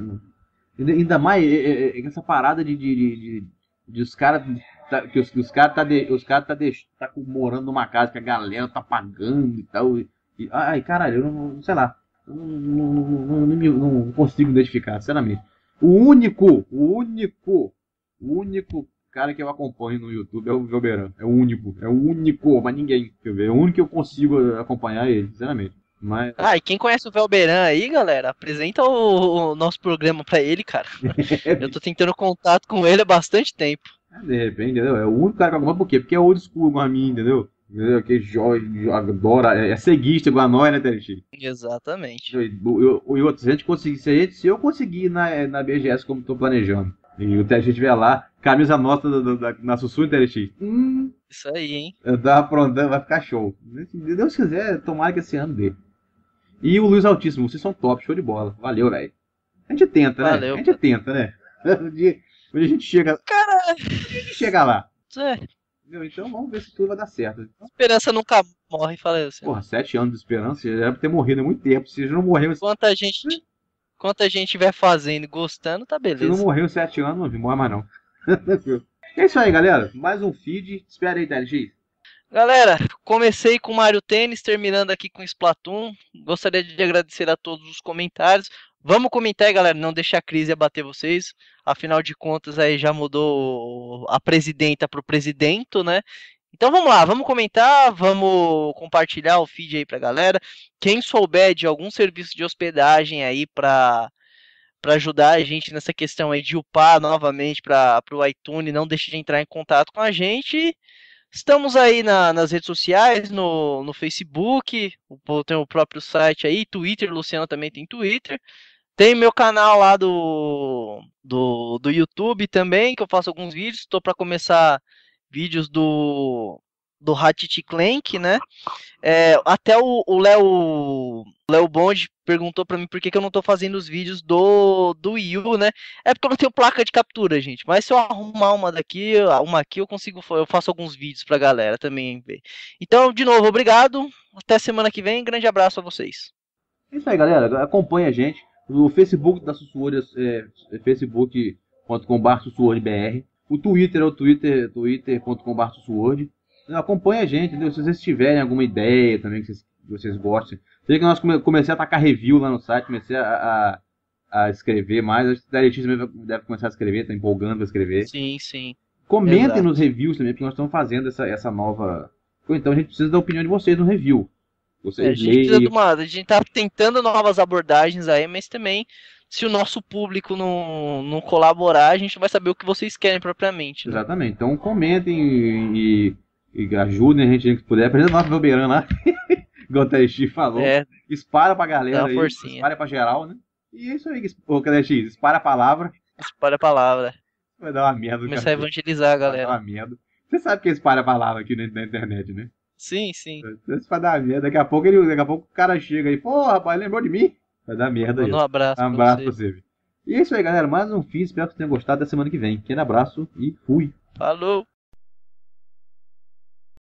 Ainda mais é, é, essa parada de, de, de, de, de os caras tá, que os, os caras tá, de, os cara tá, de, tá morando numa casa que a galera tá pagando e tal. E, e, ai, caralho, eu não, não sei lá. Eu não, não, não, não, não consigo identificar, sinceramente. O único, o único, o único cara que eu acompanho no YouTube é o Velberan. É o único, é o único, mas ninguém. É o único que eu consigo acompanhar ele, sinceramente. Mas... Ah, e quem conhece o Velberan aí, galera, apresenta o, o nosso programa pra ele, cara. Eu tô tentando contato com ele há bastante tempo. De repente, entendeu? É o único cara que eu acompanho, por quê? Porque é old school igual a mim, entendeu? Entendeu? Que joga, adora, é ceguista igual a nós, né, Teresti? Exatamente. Eu, eu, eu, eu, se, a gente conseguir, se, a gente, se eu conseguir na, na B G S como tô planejando, e o Teresti estiver lá, camisa nossa da, da, da, na Sussu, Teresti. Hum, isso aí, hein? Eu tava aprontando, vai ficar show. Se Deus quiser, tomara que esse ano dê. E o Luiz Altíssimo, vocês são top, show de bola. Valeu, velho. A gente tenta, né? Valeu, a gente tenta, né? Um dia, um dia a gente chega. Cara, um dia a gente chega lá. É. Meu, então vamos ver se tudo vai dar certo. Então, Esperança nunca morre, falei assim. porra, sete anos de esperança, já deve ter morrido há muito tempo. Se já não morreu, se Enquanto a gente, enquanto a gente estiver fazendo e gostando, tá não beleza. morreu em sete anos, não morre mais não. É isso aí, galera. Mais um feed. Espera aí, T L X. Galera, comecei com Mario Tênis, terminando aqui com Splatoon. Gostaria de agradecer a todos os comentários. Vamos comentar aí, galera, não deixar a crise abater vocês. Afinal de contas, aí já mudou a presidenta pro presidente, né? Então vamos lá, vamos comentar, vamos compartilhar o feed aí pra galera. Quem souber de algum serviço de hospedagem aí pra, pra ajudar a gente nessa questão aí de upar novamente para o iTunes, não deixe de entrar em contato com a gente. Estamos aí na, nas redes sociais, no, no Facebook, tem o próprio site aí, Twitter, Luciano também tem Twitter. Tem meu canal lá do, do, do YouTube também, que eu faço alguns vídeos. Estou para começar vídeos do, do Ratchet Clank, né? É, até o o Léo o Léo Bond perguntou pra mim por que, que eu não tô fazendo os vídeos do, do Wii U, né? É porque eu não tenho placa de captura, gente. Mas se eu arrumar uma daqui, uma aqui, eu consigo, eu faço alguns vídeos pra galera também ver. Então, de novo, obrigado. Até semana que vem. Grande abraço a vocês. É isso aí, galera. Acompanha a gente. O Facebook da Sussuord é, é facebook ponto com barra sussuord b r. O Twitter é o twitter, twitter ponto com barra sussuord. Acompanha a gente, entendeu? Se vocês tiverem alguma ideia também que vocês, que vocês gostem. Sei que nós come, comecei a tacar review lá no site, comecei a, a, a escrever mais. Acho que o T L X também deve começar a escrever, tá empolgando para escrever. Sim, sim. Comentem Exato. nos reviews também, porque nós estamos fazendo essa, essa nova. Então a gente precisa da opinião de vocês no review. Vocês É, a gente precisa de uma, a gente tá tentando novas abordagens aí, mas também se o nosso público não, não colaborar, a gente vai saber o que vocês querem propriamente, né? Exatamente. Então comentem e, e, e ajudem a gente que puder. Apresenta o nosso Velberan lá, igual o T L X falou. É, Espalha pra galera dá uma aí, forcinha. espalha pra geral, né? E é isso aí, o T L X, espalha a palavra. Espalha a palavra. Vai dar uma merda. Começar a evangelizar a Vai dar galera. uma merda. Você sabe que espalha a palavra aqui na, na internet, né? Sim, sim. Isso vai dar merda. Daqui a pouco ele, daqui a pouco o cara chega aí, pô, rapaz, lembrou de mim? Vai dar merda aí. Manda um abraço, Um abraço pra você. E é isso aí, galera. Mais um fim. Espero que vocês tenham gostado da semana que vem. Aquele abraço e fui. Falou!